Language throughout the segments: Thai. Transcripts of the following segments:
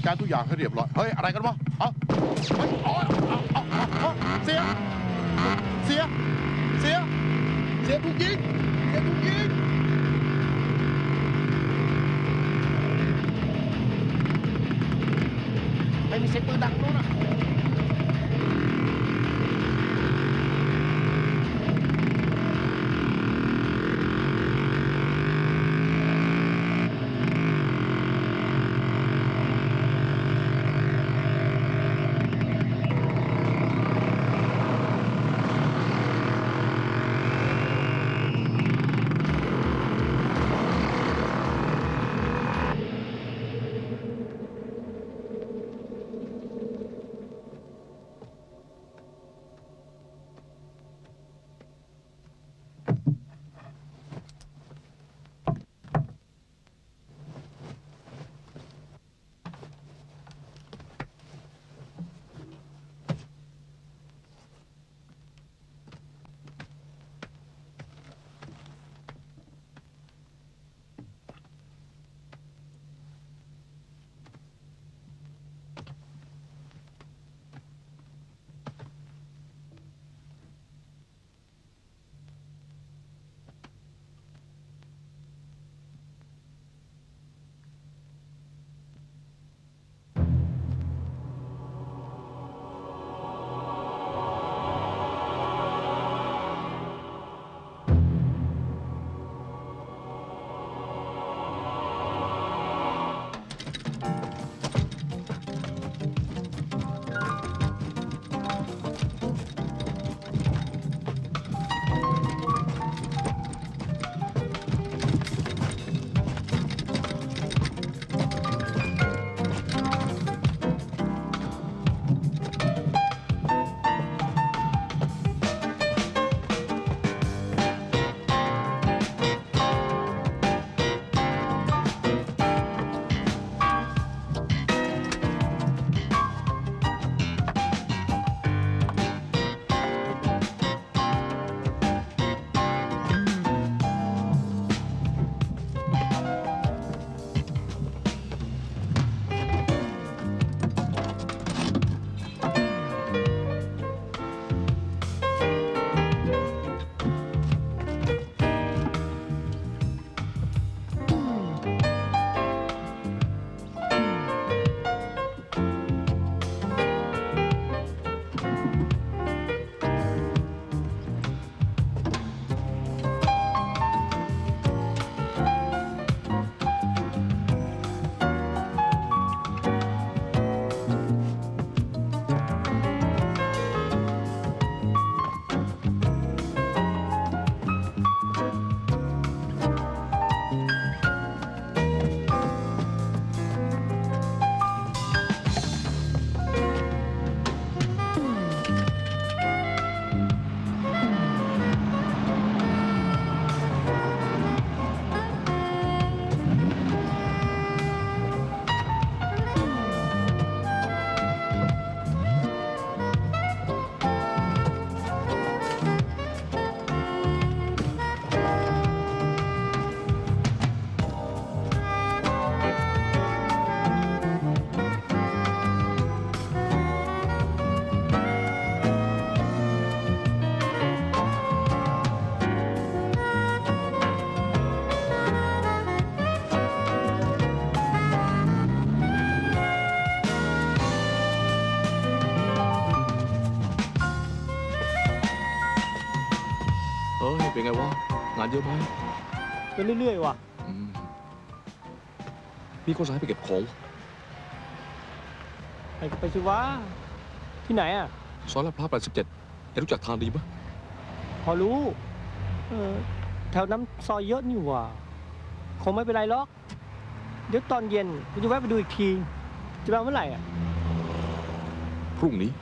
การทุกอย่างให้เรียบร้อยเฮ้ยอะไรกันวะอ๋อเฮ้ยอ๋อเสียถูกยิงไม่มีเสียงปืนดังนู้นนะเป็นไงวะงานเยอะไหมก็เรื่อยๆว่ะมีคนสั่งให้ไปเก็บของไปสิวะที่ไหนอ่ะซอยลาดพร้าว87รู้จักทางดีปะพอรู้แถวน้ำซอยเยอะนี่ว่ะคงไม่เป็นไรหรอกเดี๋ยวตอนเย็นกูจะแวะไปดูอีกทีจะมาเมื่อไหร่อ่ะพรุ่งนี้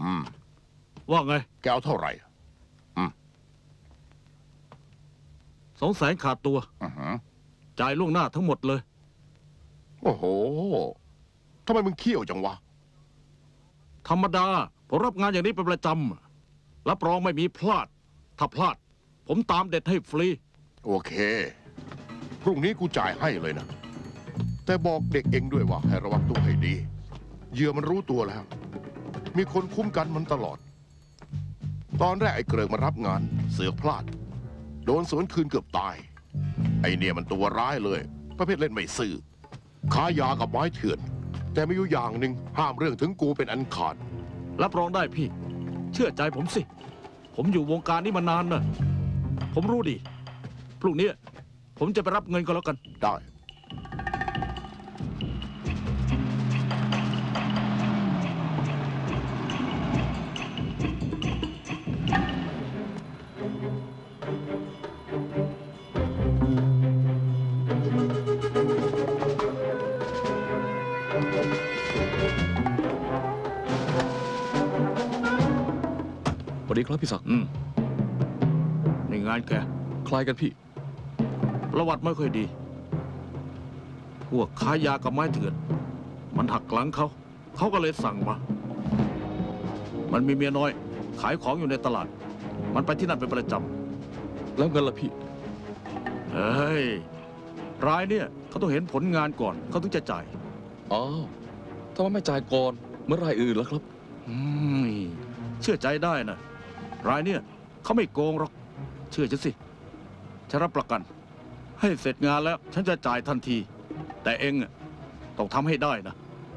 ว่าไงแกเอาเท่าไหร่ 200,000ขาดตัวอือหือจ่ายล่วงหน้าทั้งหมดเลยโอ้โหทำไมมึงเขี้ยวจังวะธรรมดาผมรับงานอย่างนี้เป็นประจำรับรองไม่มีพลาด ถ้าพลาด ผมตามเด็ดให้ฟรีโอเค พรุ่งนี้กูจ่ายให้เลยนะ แต่บอกเด็กเองด้วยว่าให้ระวังตัวให้ดี เหยื่อมันรู้ตัวแล้ว มีคนคุ้มกันมันตลอด ตอนแรกไอ้เกริกมารับงานเสือกพลาด โดนสวนคืนเกือบตาย ไอ้เนี่ยมันตัวร้ายเลย ประเภทเล่นไม่ซื่อค้ายากับไม้เถื่อน แต่มีอยู่อย่างหนึ่งห้ามเรื่องถึงกูเป็นอันขาดรับรองได้พี่ เชื่อใจผมสิ ผมอยู่วงการนี้มานานนะผมรู้ดี พรุ่งนี้ผมจะไปรับเงินก็แล้วกันได้สวัสดีครับพี่ศักดิ์ในงานแกคล้ายกันพี่ประวัติไม่ค่อยดี พวกค้ายากับไม้เถื่อน มันหักหลังเขา เขาก็เลยสั่งมา มันมีเมียน้อย ขายของอยู่ในตลาด มันไปที่นั่นเป็นประจแล้วเงินล่ะพี่ำเฮ้ย รายเนี่ยเขาต้องเห็นผลงานก่อน เขาถึงจะจ่ายอ้าวทำไมไม่จ่ายก่อนเมื่อรายอื่นล่ะครับอืมเชื่อใจได้นะ รายเนี่ยเขาไม่โกงหรอก เชื่อฉันสิ ฉันรับประกัน ให้เสร็จงานแล้ว ฉันจะจ่ายทันที แต่เองอะต้องทำให้ได้นะ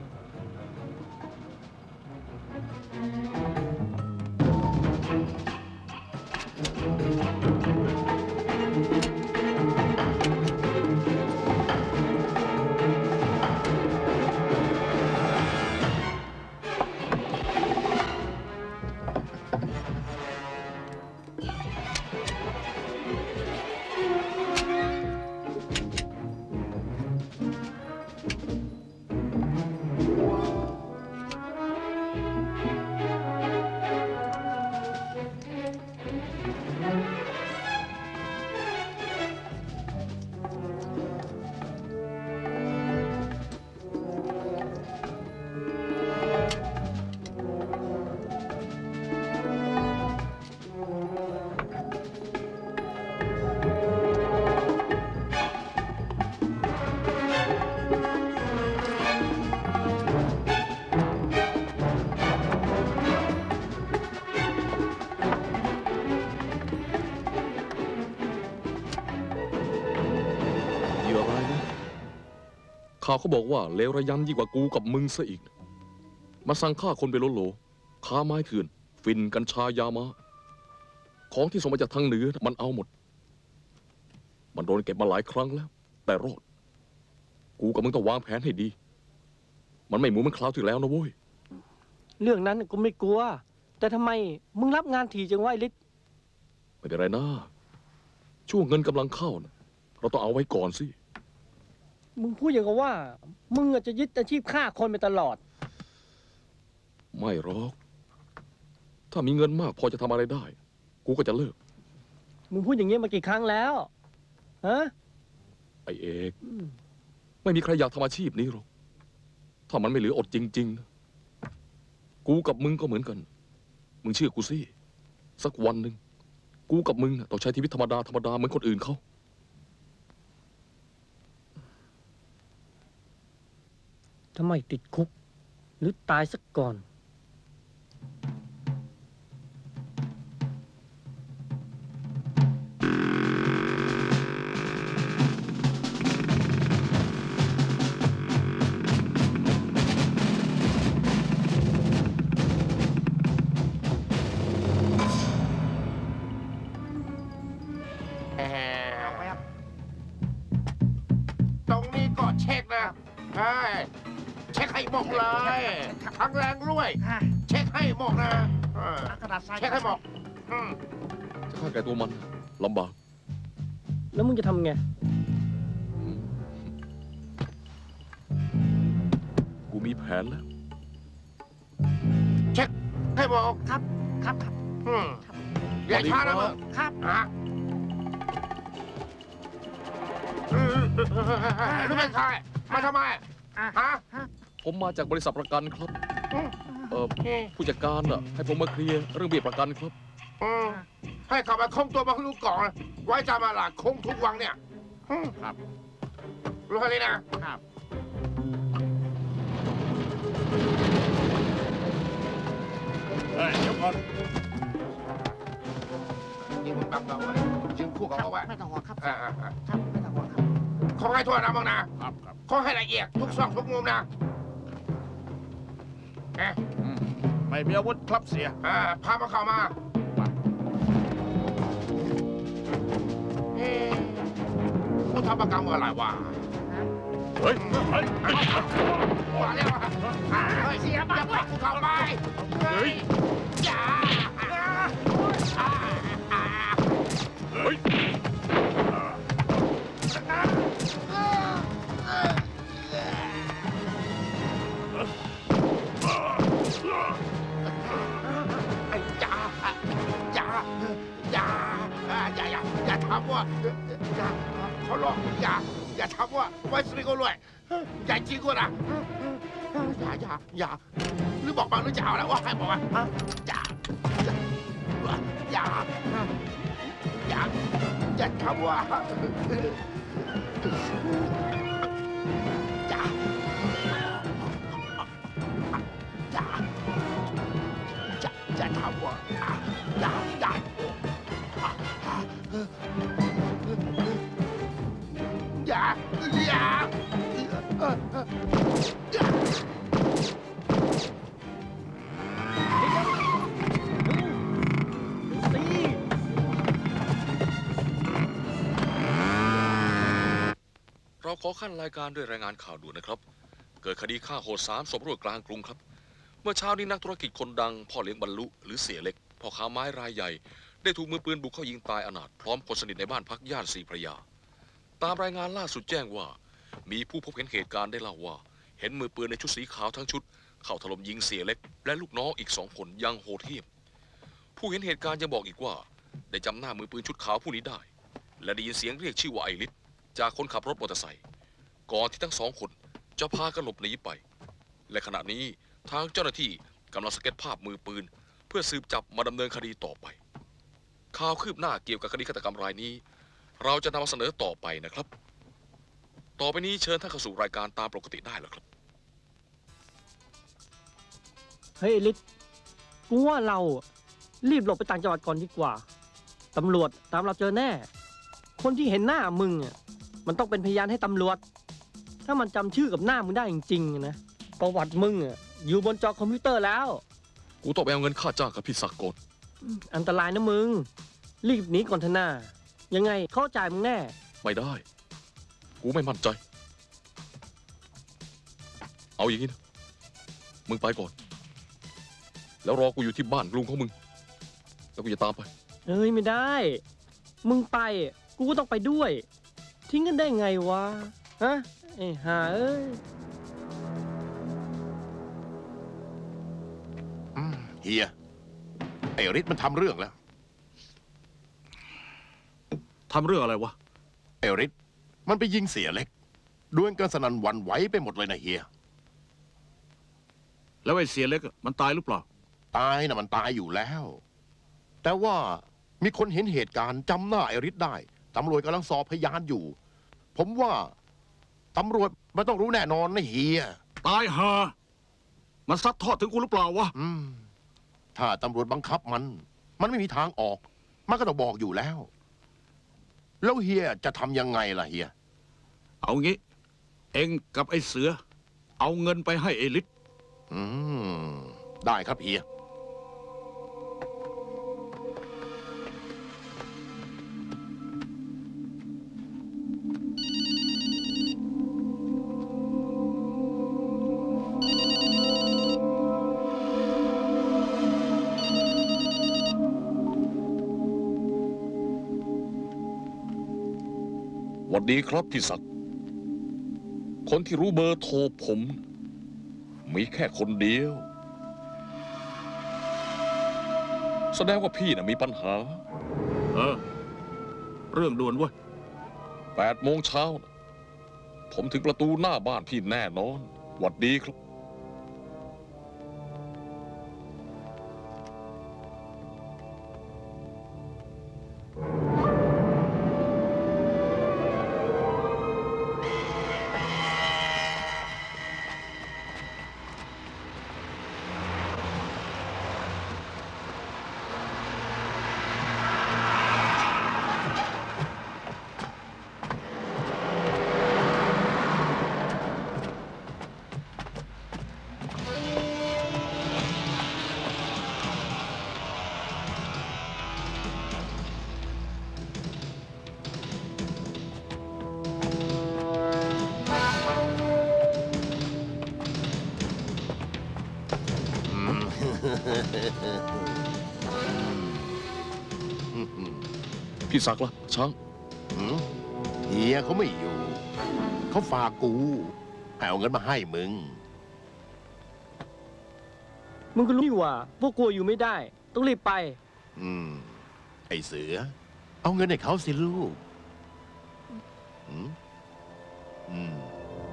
เหยื่อรายนี้ข่าวเขาบอกว่าเลวระยำยิ่งกว่ากูกับมึงซะอีก มาสั่งฆ่าคนไปโลโลค้าไม้เถื่อน ฟินกัญชายามาของที่ส่งมาจากทางเหนือมันเอาหมด มันโดนเก็บมาหลายครั้งแล้ว แต่รอด กูกับมึงต้องวางแผนให้ดี มันไม่เหมือนคราวที่แล้วนะเว้ยเรื่องนั้นกูไม่กลัว แต่ทำไมมึงรับงานถี่จังวะไอ้ฤทธิ์ไม่เป็นไรนะช่วงเงินกำลังเข้านะเราต้องเอาไว้ก่อนสิมึงพูดอย่างกับว่า มึงอาจจะยึดอาชีพฆ่าคนไปตลอดไม่หรอก ถ้ามีเงินมากพอจะทำอะไรได้ กูก็จะเลิกมึงพูดอย่างนี้มากี่ครั้งแล้ว ฮะไอเอก ไม่มีใครอยากทำอาชีพนี้หรอก ถ้ามันไม่เหลืออดจริงๆนะกูกับมึงก็เหมือนกัน มึงเชื่อกูสิ สักวันหนึ่งกูกับมึงน่ะต้องใช้ชีวิตธรรมดาธรรมดาเหมือนคนอื่นเขาทำไมติดคุก หรือตายสักก่อนตรงนี้ก็เช็คนะเฮ้ยเช็คให้หมดเลยทั้งแรงด้วย เช็คให้หมดนะกระดาษทรายเช็คให้หมดจะฆ่าแกตัวมันลำบากแล้วมึงจะทำไงกูมีแผนแล้วเช็คให้บอกครับครับอย่าช้านะมึงครับฮะรู้เป็นใครมาทำไมฮะผมมาจากบริษัทประกันครับ ผู้จัดการน่ะให้ผมมาเคลียร์เรื่องเบี้ยประกันครับให้เขามาคงตัวมาลูกก่อนไว้จะมาหลักคงทุกวังเนี่ยครับรู้แค่นี้นะครับเฮ้ยเดี๋ยวก่อนนี่มึงบังเราไว้ยืนคู่กับเขาไว้ไม่ต้องห่วงครับอ่าครับไม่ต้องห่วงครับขอให้ทั่วนะมึงนะครับครับขอให้ละเอียดทุกซอกทุกมุมนะเอ๊ะไม่มีอาวุธครับเสียพามาเข้ามากูทำประกันเมื่อไหร่วะเฮ้ยเฮ้ยว่าแล้วเสียบ้านด้วยกูเข้าไปเฮ้ยอย่าเฮ้ยอย่าทำว่าเขาหลอกอย่าทำว่าไว้สติกรวยอย่าจริงกูนะอย่าหรือบอกมาหรือจะเอาแล้วว่าให้บอกว่าอย่าทำว่าอย่าทำว่าอย่าเราขอขั้นรายการด้วยรายงานข่าวด่วนนะครับ เกิดคดีฆ่าโหด3 ศพรวดกลางกรุงครับ เมื่อเช้านี้นักธุรกิจคนดังพ่อเลี้ยงบรรลุหรือเสียเล็กพ่อค้าไม้รายใหญ่ได้ถูกมือปืนบุกเข้ายิงตายอนาถพร้อมคนสนิทในบ้านพักย่านศรีพระยาตามรายงานล่าสุดแจ้งว่ามีผู้พบเห็นเหตุการณ์ได้เล่าว่าเห็นมือปืนในชุดสีขาวทั้งชุดเข้าถล่มยิงเสียเล็กและลูกน้องอีก2 คนอย่างโหดเหี้ยมผู้เห็นเหตุการณ์ยังบอกอีกว่าได้จำหน้ามือปืนชุดขาวผู้นี้ได้และได้ยินเสียงเรียกชื่อว่าไอริสจากคนขับรถมอเตอร์ไซค์ก่อนที่ทั้ง2 คนจะพากันหลบหนีไปและขณะนี้ทางเจ้าหน้าที่กำลังสเก็ตภาพมือปืนเพื่อสืบจับมาดำเนินคดีต่อไปข่าวคืบหน้าเกี่ยวกับคดีฆาตกรรมรายนี้เราจะนำมาเสนอต่อไปนะครับต่อไปนี้เชิญท่านเข้าสู่รายการตามปกติได้แล้วครับเฮ้ยลิศกูว่าเรารีบหลบไปต่างจังหวัดก่อนดีกว่าตำรวจตามเราเจอแน่คนที่เห็นหน้ามึงมันต้องเป็นพยานให้ตำรวจถ้ามันจำชื่อกับหน้ามึงได้จริงๆนะประวัติมึงอยู่บนจอคอมพิวเตอร์แล้วกูต้องไปเอาเงินค่าจ้างกับพี่ศักดิ์ก่อนอันตรายนะมึงรีบหนีก่อนเถอะนะยังไงเข้าจ่ายมึงแน่ไม่ได้กูไม่มั่นใจเอาอย่างนี้นะมึงไปก่อนแล้วรอกูอยู่ที่บ้านลุงของมึงแล้วกูจะตามไปเอ้ยไม่ได้มึงไปกูก็ต้องไปด้วยทิ้งกันได้ไงวะฮะไอ้ห่าเอ้ยเฮียไอ้ฤทธิ์มันทำเรื่องแล้วทำเรื่องอะไรวะไอ้ฤทธิ์มันไปยิงเสียเล็กดวลกันสนั่นหวั่นไหวไปหมดเลยนะเฮียแล้วไอ้เสียเล็กมันตายหรือเปล่าตายนะมันตายอยู่แล้วแต่ว่ามีคนเห็นเหตุการณ์จำหน้าไอ้ฤทธิ์ได้ตำรวจกำลังสอบพยานอยู่ผมว่าตำรวจมันต้องรู้แน่นอนนะเฮียตายห่ามันซัดทอดถึงกูหรือเปล่าวะถ้าตำรวจบังคับมันไม่มีทางออกมันก็ต้องบอกอยู่แล้วเฮียจะทำยังไงล่ะเฮียเอางี้เอ็งกับไอ้เสือเอาเงินไปให้ไอ้ฤทธิ์ได้ครับเฮียสวัสดีครับพี่ศักดิ์คนที่รู้เบอร์โทรผมมีแค่คนเดียวแสดงว่าพี่น่ะมีปัญหาเรื่องด่วนเว้ย 8 โมงเช้าน่ะผมถึงประตูหน้าบ้านพี่แน่นอนหวัดดีครับ พี่ศักดิ์ล่ะช้างหืมเฮียเขาไม่อยู่ เขาฝากกูให้เอาเงินมาให้มึงมึงก็รู้นี่ว่าพวกกูอยู่ไม่ได้ ต้องรีบไปไอเสือ เอาเงินให้เขาสิลูกอืม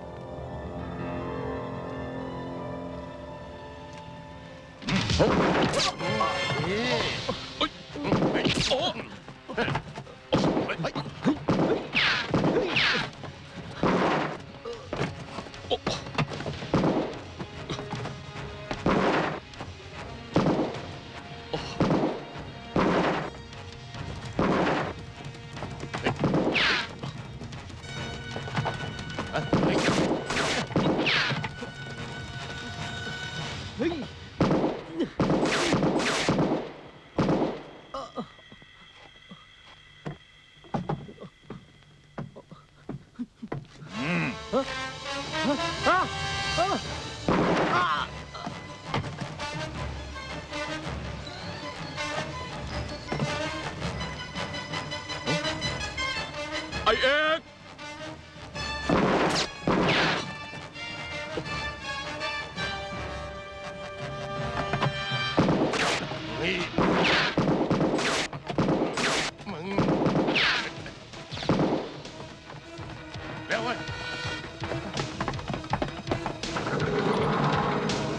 เฮ้ยไอเอกเฮ้ยมึงแล้วเว้ย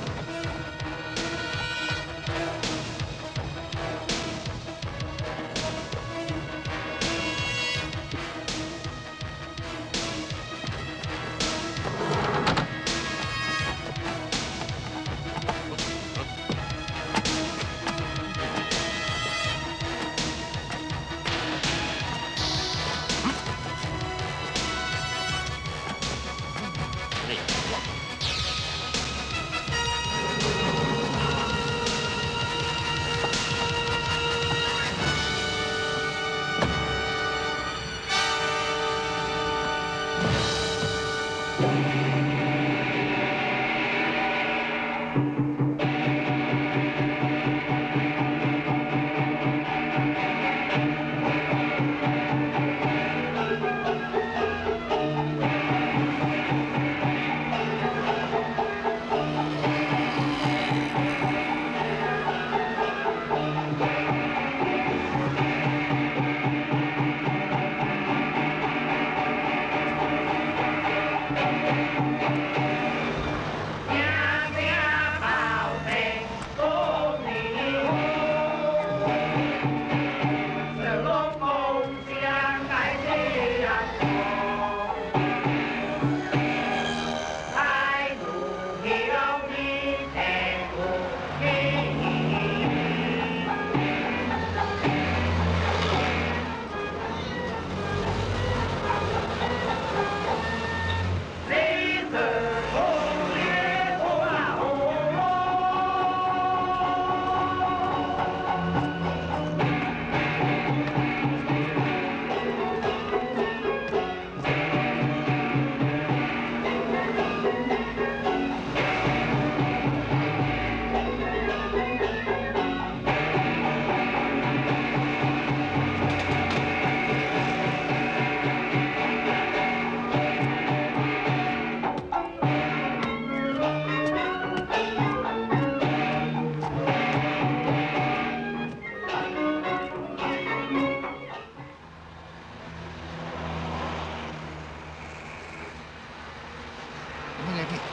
นี่เลยพี่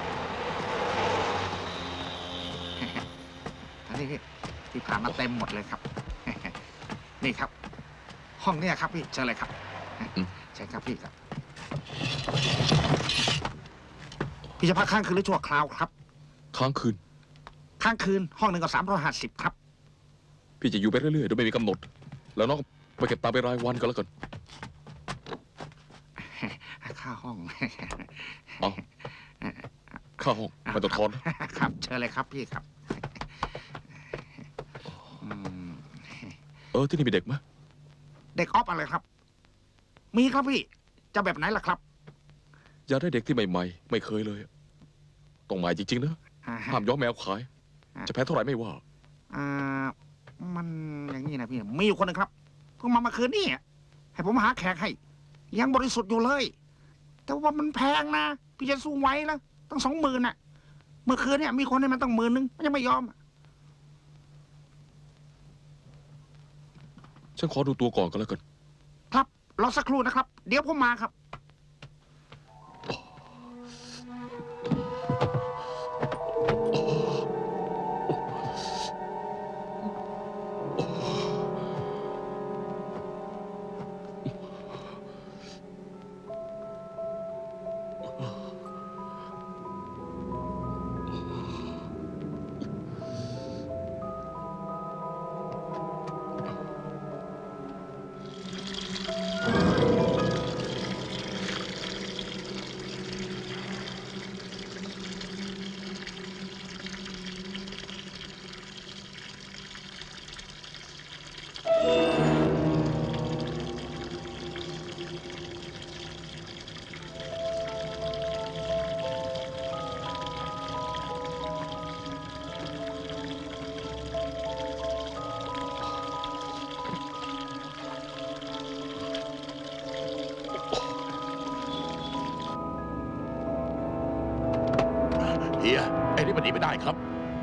อันนี้พี่ที่ผ่านมาเต็มหมดเลยครับ นี่ครับ ห้องเนี่ยครับพี่เชิญเลยครับใช่ครับพี่ครับพี่จะพักค้างคืนหรือชั่วคราวครับค้างคืนค้างคืนห้องหนึ่งก็350ครับพี่จะอยู่ไปเรื่อยๆโดยไม่มีกำหนด แล้วน้องไปเก็บตามไปรายวันก็แล้วกันค่าห้องเอาค่าห้องไม่ต้องทอนครับเชิญเลยครับพี่ครับที่นี่มีเด็กไหมเด็กออฟอะไรครับมีครับพี่จะแบบไหนล่ะครับอยากได้เด็กที่ใหม่ๆไม่เคยเลยต้องใหม่จริงๆนะห้ามย้อมแมวขายจะแพ้เท่าไหร่ไม่ว่ามันอย่างนี้นะพี่มีอยู่คนหนึ่งครับเพิ่งมาเมื่อคืนนี่ให้ผมหาแขกให้ยังบริสุทธิ์อยู่เลยแต่ว่ามันแพงนะพี่จะสู้ไหวแล้วตั้ง20,000น่ะเมื่อคืนเนี่ยมีคนให้มันตั้ง10,000มันยังไม่ยอมฉันขอดูตัวก่อนก็แล้วกันครับรอสักครู่นะครับเดี๋ยวผมมาครับเฮียไอ้นี่มันหนีไม่ได้ครับ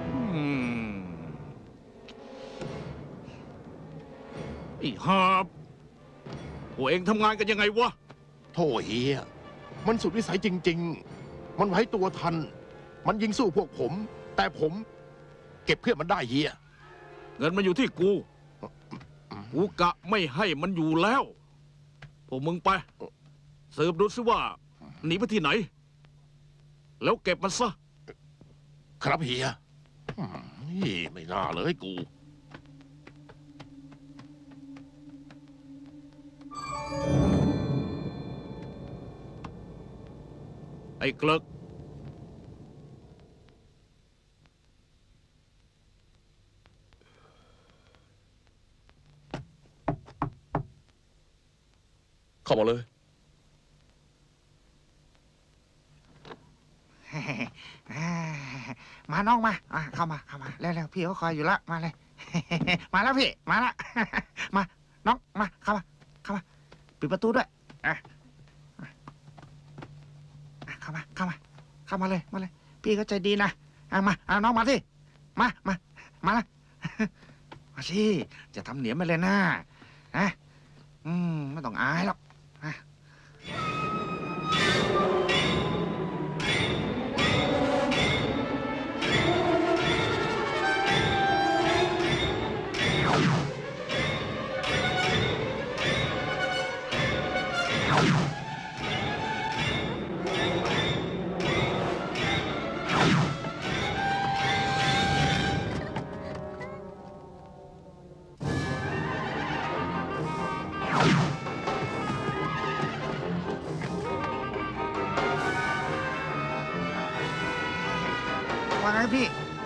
ไอ้ฮาบพวกเองทำงานกันยังไงวะโธ่เฮียมันสุดวิสัยจริงๆมันไว้ตัวทันมันยิงสู้พวกผมแต่ผมเก็บเพื่อนมันได้เฮียเงินมันอยู่ที่กูกะไม่ให้มันอยู่แล้วพวกมึงไปสืบดูซิว่าหนีไปที่ไหนแล้วเก็บมันซะครับเฮียไม่น่าเลยกูไอ้เกลิกเข้ามาเลยมาน้องมาเข้ามาเร็วๆพี่เขาคอยอยู่แล้วมาเลย มาแล้วพี่มาแล้ว มาน้องมาเข้ามาปิดประตูด้วยเข้ามาเลยพี่เขาใจดีนะมาน้องมาสิมาละมาสิจะทำเหนียมไปเลยนะไม่ต้องอายหรอกว่าไงพี่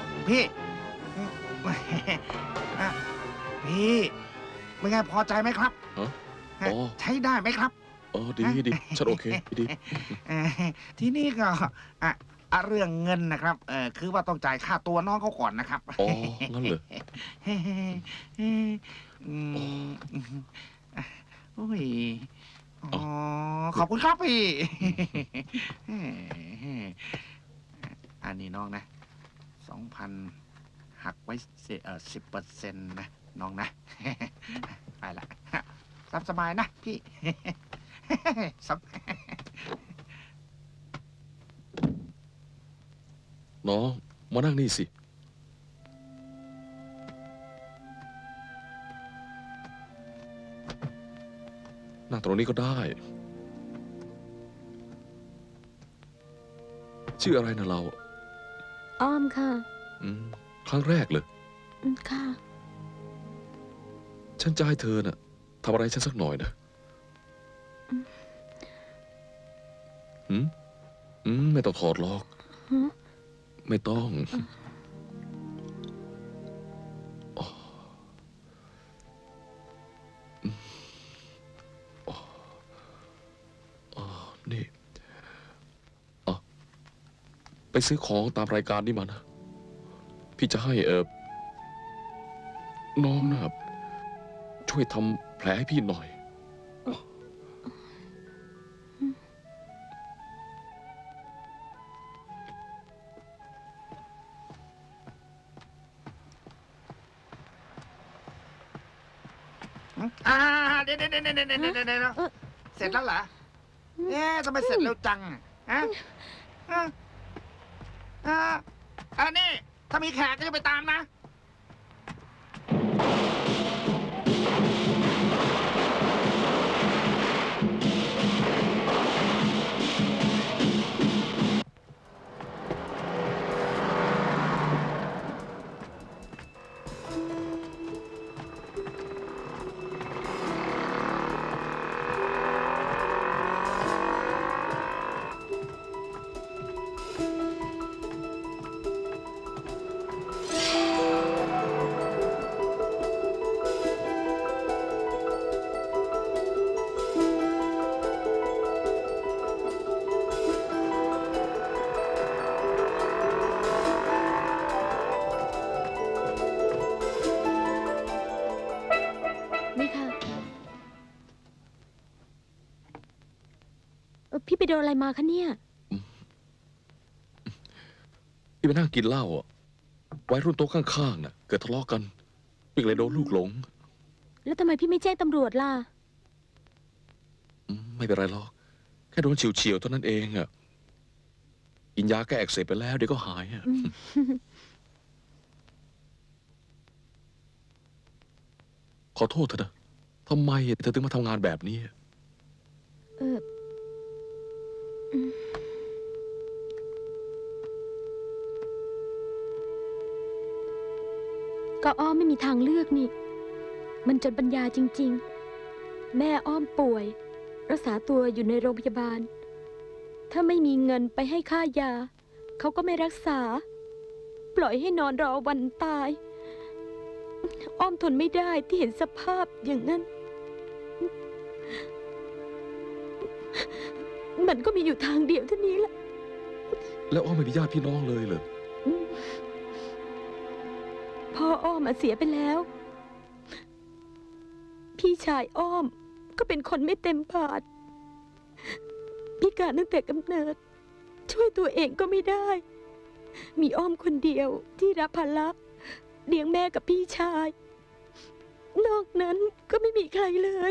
เป็นไงพอใจไหมครับใช้ได้ไหมครับดีฉันโอเคดีที่นี่ก็เรื่องเงินนะครับคือว่าต้องจ่ายค่าตัวน้องเขาก่อนนะครับงั้นเหรอโอ้ยขอบคุณครับพี่อันนี้น้องนะ2,000หักไว้10%นะน้องนะไปละสบายนะพี่น้องมานั่งนี่สิ นั่งตรงนี้ก็ได้ ชื่ออะไรนะเราอ้อมค่ะครั้งแรกเลยค่ะฉันจะให้เธอน่ะทำอะไรฉันสักหน่อยนะไม่ต้องถอดหรอก ไม่ต้องนี่ไปซื้อของตามรายการนี่มานะ พี่จะให้น้องนะครับช่วยทำแผลให้พี่หน่อยเดี๋ยวเสร็จแล้วเหรอทำไมเสร็จเร็วจังนี่ถ้ามีแขกก็จะไปตามนะพี่ไปโดนอะไรมาคะเนี่ยพี่ไปนั่งกินเหล้าอ่ะวัยรุ่นโต๊ะข้างๆน่ะเกิดทะเลาะกันพี่เลยโดนลูกหลงแล้วทำไมพี่ไม่แจ้งตำรวจล่ะไม่เป็นไรหรอกแค่โดนเฉียวๆเท่านั้นเองอ่ะกินยาแก้อักเสบไปแล้วเดี๋ยวก็หายอ่ะขอโทษเถอะนะทำไมเธอถึงมาทำงานแบบนี้ก็อ้อมไม่มีทางเลือกนี่มันจนปัญญาจริงๆแม่อ้อมป่วยรักษาตัวอยู่ในโรงพยาบาลถ้าไม่มีเงินไปให้ค่ายาเขาก็ไม่รักษาปล่อยให้นอนรอวันตายอ้อมทนไม่ได้ที่เห็นสภาพอย่างนั้นมันก็มีอยู่ทางเดียวเท่านี้แหละแล้วอ้อมไม่มีญาติพี่น้องเลยเหรอพ่ออ้อมเสียไปแล้วพี่ชายอ้อมก็เป็นคนไม่เต็มบาทพิการตั้งแต่กำเนิดช่วยตัวเองก็ไม่ได้มีอ้อมคนเดียวที่รับภาระเลี้ยงแม่กับพี่ชายนอกนั้นก็ไม่มีใครเลย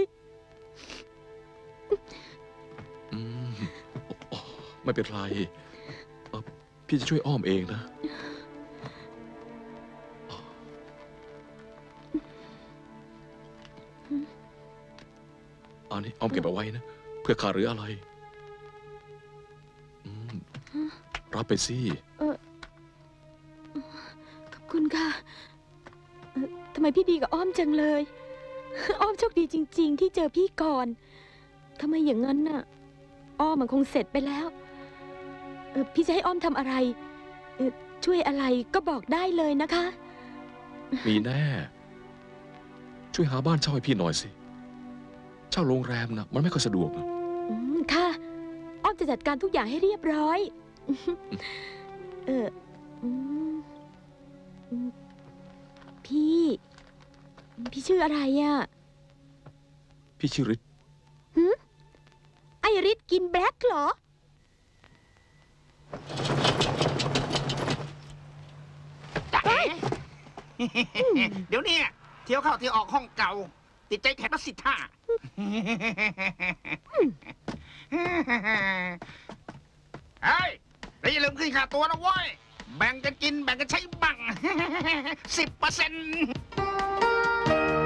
ไม่เป็นไรพี่จะช่วยอ้อมเองนะอันนี้อ้อมเก็บเอาไว้นะเพื่อขาดหรืออะไรรับไปสิขอบคุณค่ะทำไมพี่ดีกับอ้อมจังเลยอ้อมโชคดีจริงๆที่เจอพี่ก่อนทำไมอย่างนั้นน่ะอ้อมมันคงเสร็จไปแล้วพี่จะให้อ้อมทำอะไรช่วยอะไรก็บอกได้เลยนะคะมีแน่ช่วยหาบ้านเช่าให้พี่หน่อยสิเช่าโรงแรมนะมันไม่ค่อยสะดวกนะค่ะอ้อมจะจัดการทุกอย่างให้เรียบร้อยพี่ชื่ออะไรอ่ะพี่ชื่อฤทธิ์ไอฤทธิ์กินแบล็คเหรอเดี๋ยวนี้เที่ยวเข้าเที่ยวออกห้องเก่าติดใจแขกนักสิทธาเฮ้ยแล้วอย่าลืมขึ้นค่าตัวนะเว้ยแบ่งกันกินแบ่งกันใช้บ้าง 10%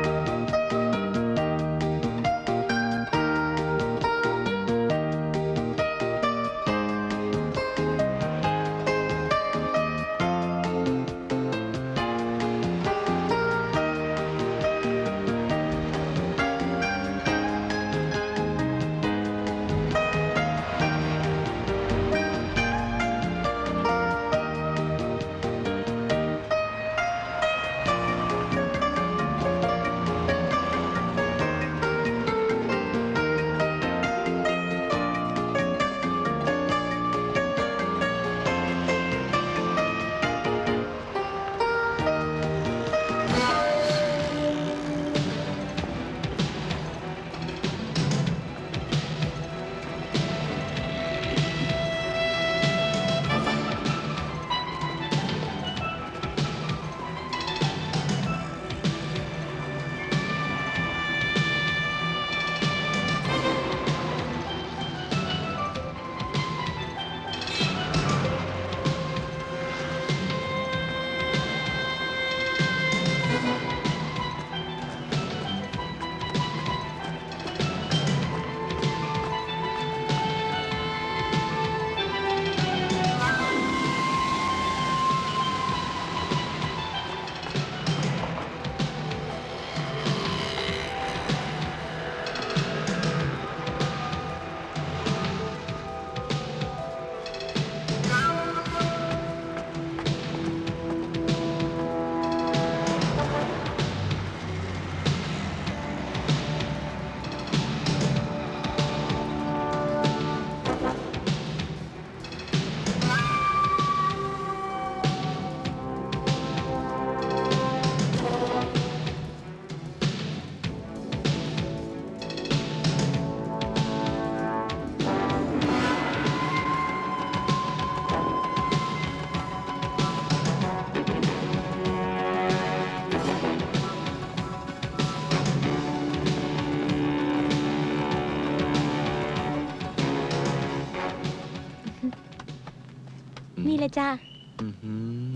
นี่เลยจ้าอื้อหื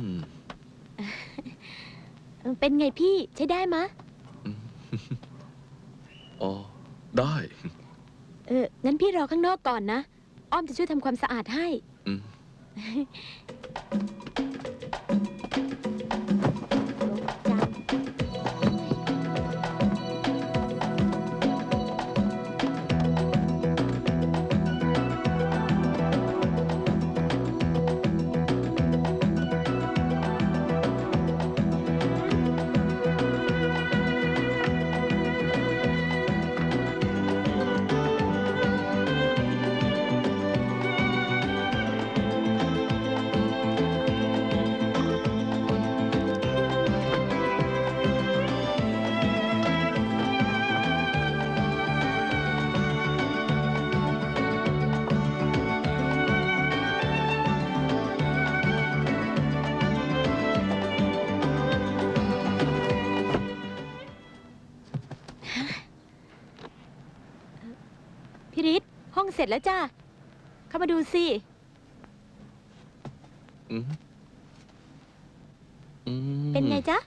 อเป็นไงพี่ใช้ได้มะอ๋อ ได้งั้นพี่รอข้างนอกก่อนนะ อ้อมจะช่วยทำความสะอาดให้อืมพี่ฤทธิ์ห้องเสร็จแล้วจ้าเข้ามาดูสิอืมอืมเป็นไงจ๊ะ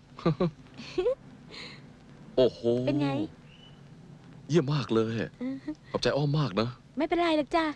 โอ้โหเป็นไงเยี่ยมมากเลยอือฮึขอบใจอ้อมมากนะไม่เป็นไรหรอกจ้า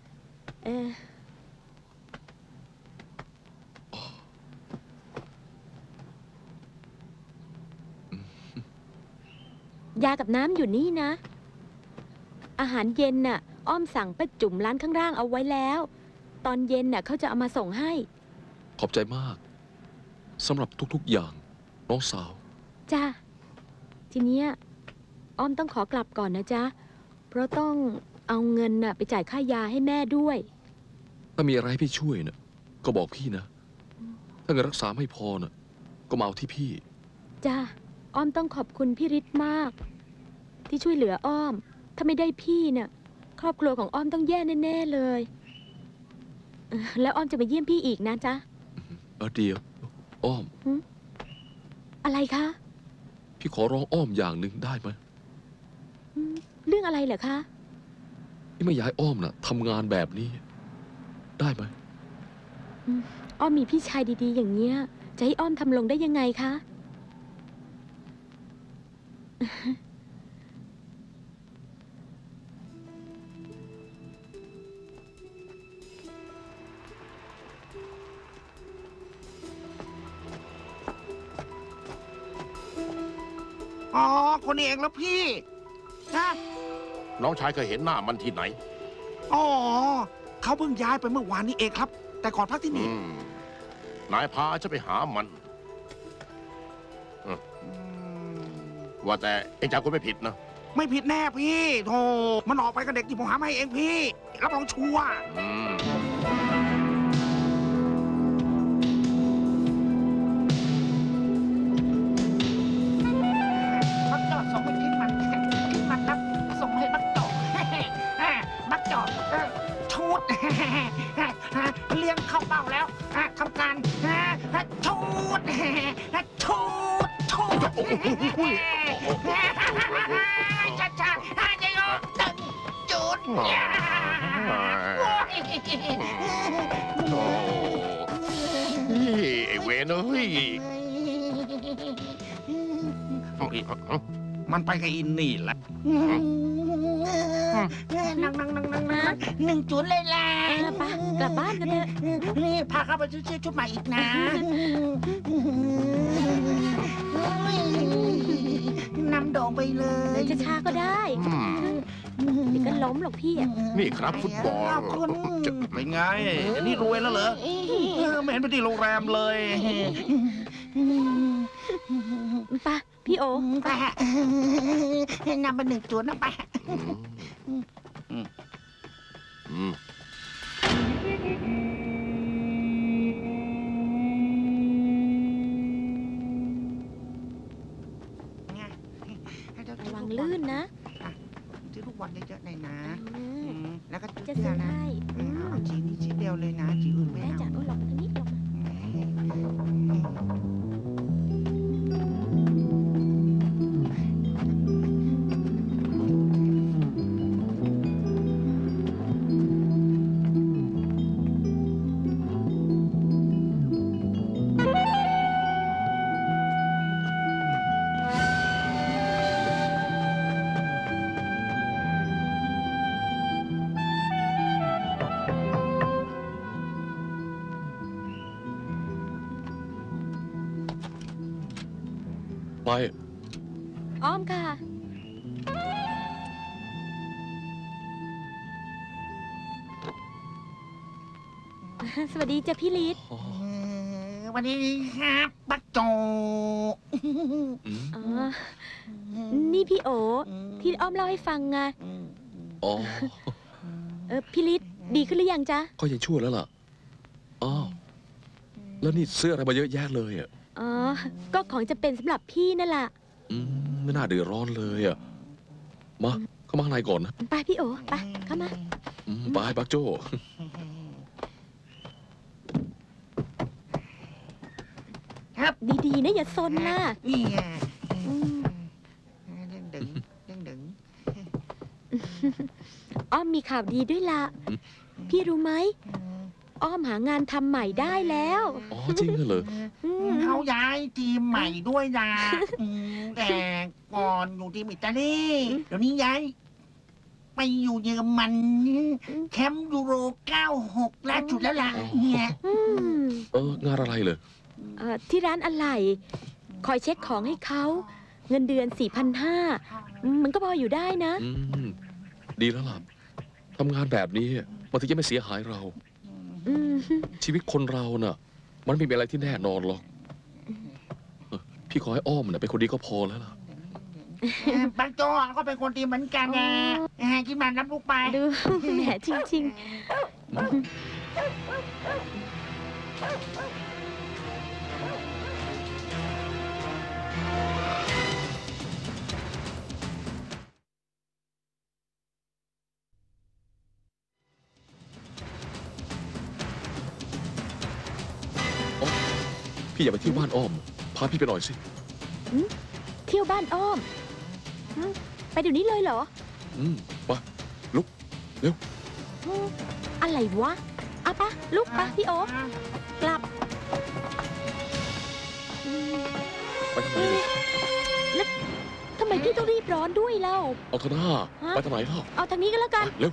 ยากับน้ำอยู่นี่นะ อาหารเย็นน่ะ อ้อมสั่งป้าจุ่มร้านข้างล่างเอาไว้แล้ว ตอนเย็นน่ะเขาจะเอามาส่งให้ขอบใจมากสำหรับทุกๆอย่างน้องสาวจ้าทีเนี้ยอ้อมต้องขอกลับก่อนนะจ๊ะ เพราะต้องเอาเงินน่ะไปจ่ายค่ายาให้แม่ด้วยถ้ามีอะไรให้พี่ช่วยนะก็บอกพี่นะ ถ้าเงินรักษาไม่พอนะก็มาเอาที่พี่จ้าอ้อมต้องขอบคุณพี่ฤทธิ์มาก ที่ช่วยเหลืออ้อม ถ้าไม่ได้พี่น่ะครอบครัวของอ้อมต้องแย่แน่ๆเลยแล้วอ้อมจะมาเยี่ยมพี่อีกนะจ๊ะเดี๋ยวอ้อมอะไรคะพี่ขอร้องอ้อมอย่างหนึ่งได้ไหมเรื่องอะไรเหรอคะพี่ไม่อยากให้อ้อมน่ะทำงานแบบนี้ ได้ไหมมอ้อมมีพี่ชายดีๆ อย่างเงี้ย จะให้อ้อมทำลงได้ยังไงคะอ๋อ คนนี้เองแล้วพี่นะน้องชายเคยเห็นหน้ามันที่ไหนอ๋อ เขาเพิ่งย้ายไปเมื่อวานนี้เองครับ แต่ก่อนพักที่นี่นายพาจะไปหามัน ว่าแต่เองจำคนไม่ผิดนะไม่ผิดแน่พี่โธ่มันออกไปกับเด็กที่ผมหามาให้เองพี่ รับรองชัวร์ บักจอดส่งไปที่มันรับส่งให้บักจอดบักจอดชูดเลี้ยงเข้าเป้าแล้วทำการชูดช้าๆจะยกตึงจุดโอ้ไอ้เวรเอ้ยมันไปกับอินนี่แหละนั่ง1 จุดเลยแหละไปกลับบ้านกันเถอะนี่พาเข้าไปซื้อชุดใหม่อีกนะนำโด่งไปเลเดิยนช้าๆก็ได้เดี๋ยวก็ล้มหรอกพี่อะนี่ครับฟุตบอลขอบคุณเป็นไงเดี๋ยวนี้รวยแล้วเหรอไม่เห็นไปที่โรงแรมเลยไปพี่โอไปนำไป1 จุดนะไประวังลื่นนะซื้อทุกวันเยอะๆหน่อยนะ แล้วก็จุดจะเดีซื้ยอวนะให้เอาจีนี้จีเดียวเลยนะจีอื่นไม่แม่เอาจ๋าเอาหลบทางนี้หลบไปอ้อมค่ะ สวัสดีจ้ะพี่ลิศวันนี้ครับบักโจอ๋อ นี่พี่โอ ที่อ้อมเล่าให้ฟังไงอ๋อพี่ลิศดีขึ้นหรือยังจ๊ะก็ยังชั่วแล้วล่ะอ้าวแล้วนี่เสื้ออะไรมาเยอะแยะเลยอ่ะอ๋อ ก็ของจะเป็นสำหรับพี่นั่นแหละไม่น่าเดือดร้อนเลยอ่ะ มาเข้ามาข้างในก่อนนะไปพี่โอ ไป เข้ามาไปบักโจ้ครับดีๆนะอย่าซนล่ะนี่ไงอืมเด้งดึงอ้อมมีข่าวดีด้วยล่ะ พี่รู้ไหม อ้อมหางานทำใหม่ได้แล้วอ๋อจริงเหรอเขาย้ายทีมใหม่ด้วยนะแต่ก่อนอยู่ทีมอิตาลีเดี๋ยวนี้ย้ายไปอยู่เยอรมันแชมป์ยูโร 96ล่าสุดแล้วล่ะเนี่ยงานอะไรเลยที่ร้านอะไหล่คอยเช็คของให้เขา เงินเดือน 4,500มันก็พออยู่ได้นะดีแล้วล่ะทำงานแบบนี้บางทีจะไม่เสียหายเรา ชีวิตคนเราน่ะ มันไม่มีอะไรที่แน่นอนหรอกพี่ขอให้อ้อมน่ะเป็นคนดีก็พอแล้วล่ะบักโจก็เป็นคนดีเหมือนกันนะกินมันรับลูกไปดูแหมจริงๆพี่อยากไปเที่ยวบ้านอ้อม พาพี่ไปหน่อยสิเที่ยวบ้านอ้อม ไปเดี๋ยวนี้เลยเหรอไปลุก เร็วอะไรวะเอาปะลุกปะพี่โอไอนด้วยเล่าเอาเถอะหน้าไปทางไหนเล่าเอาทางนี้ก็แล้วกันเร็ว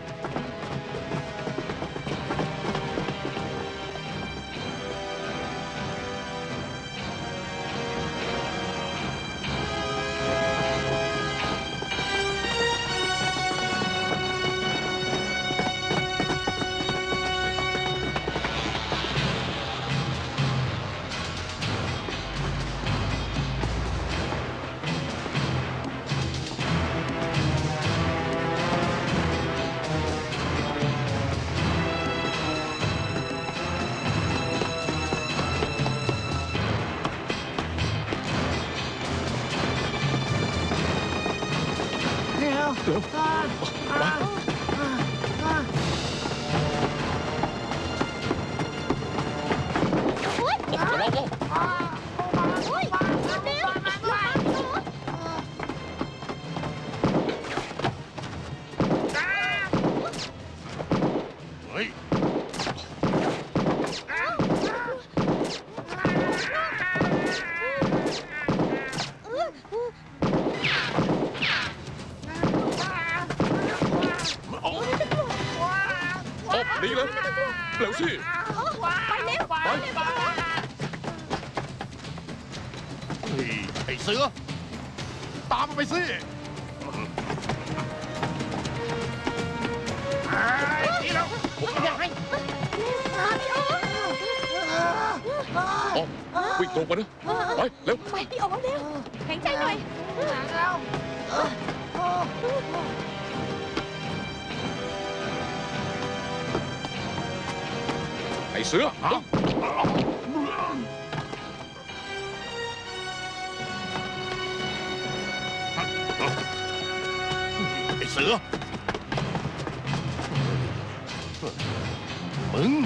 เร็วเร็วอ่าอ่าอ่าระวังโอ้ยเร็วเฮ้ยดีเลยเร็วสิไปเร็วเฮ้ยไอ้เสือ ตามมันไปสิอ๋อวิ่งตรงไปนะไปเร็วไปพี่โอ๋เร็วแข็งใจหน่อยไอ้เสือไอ้เสือ มึง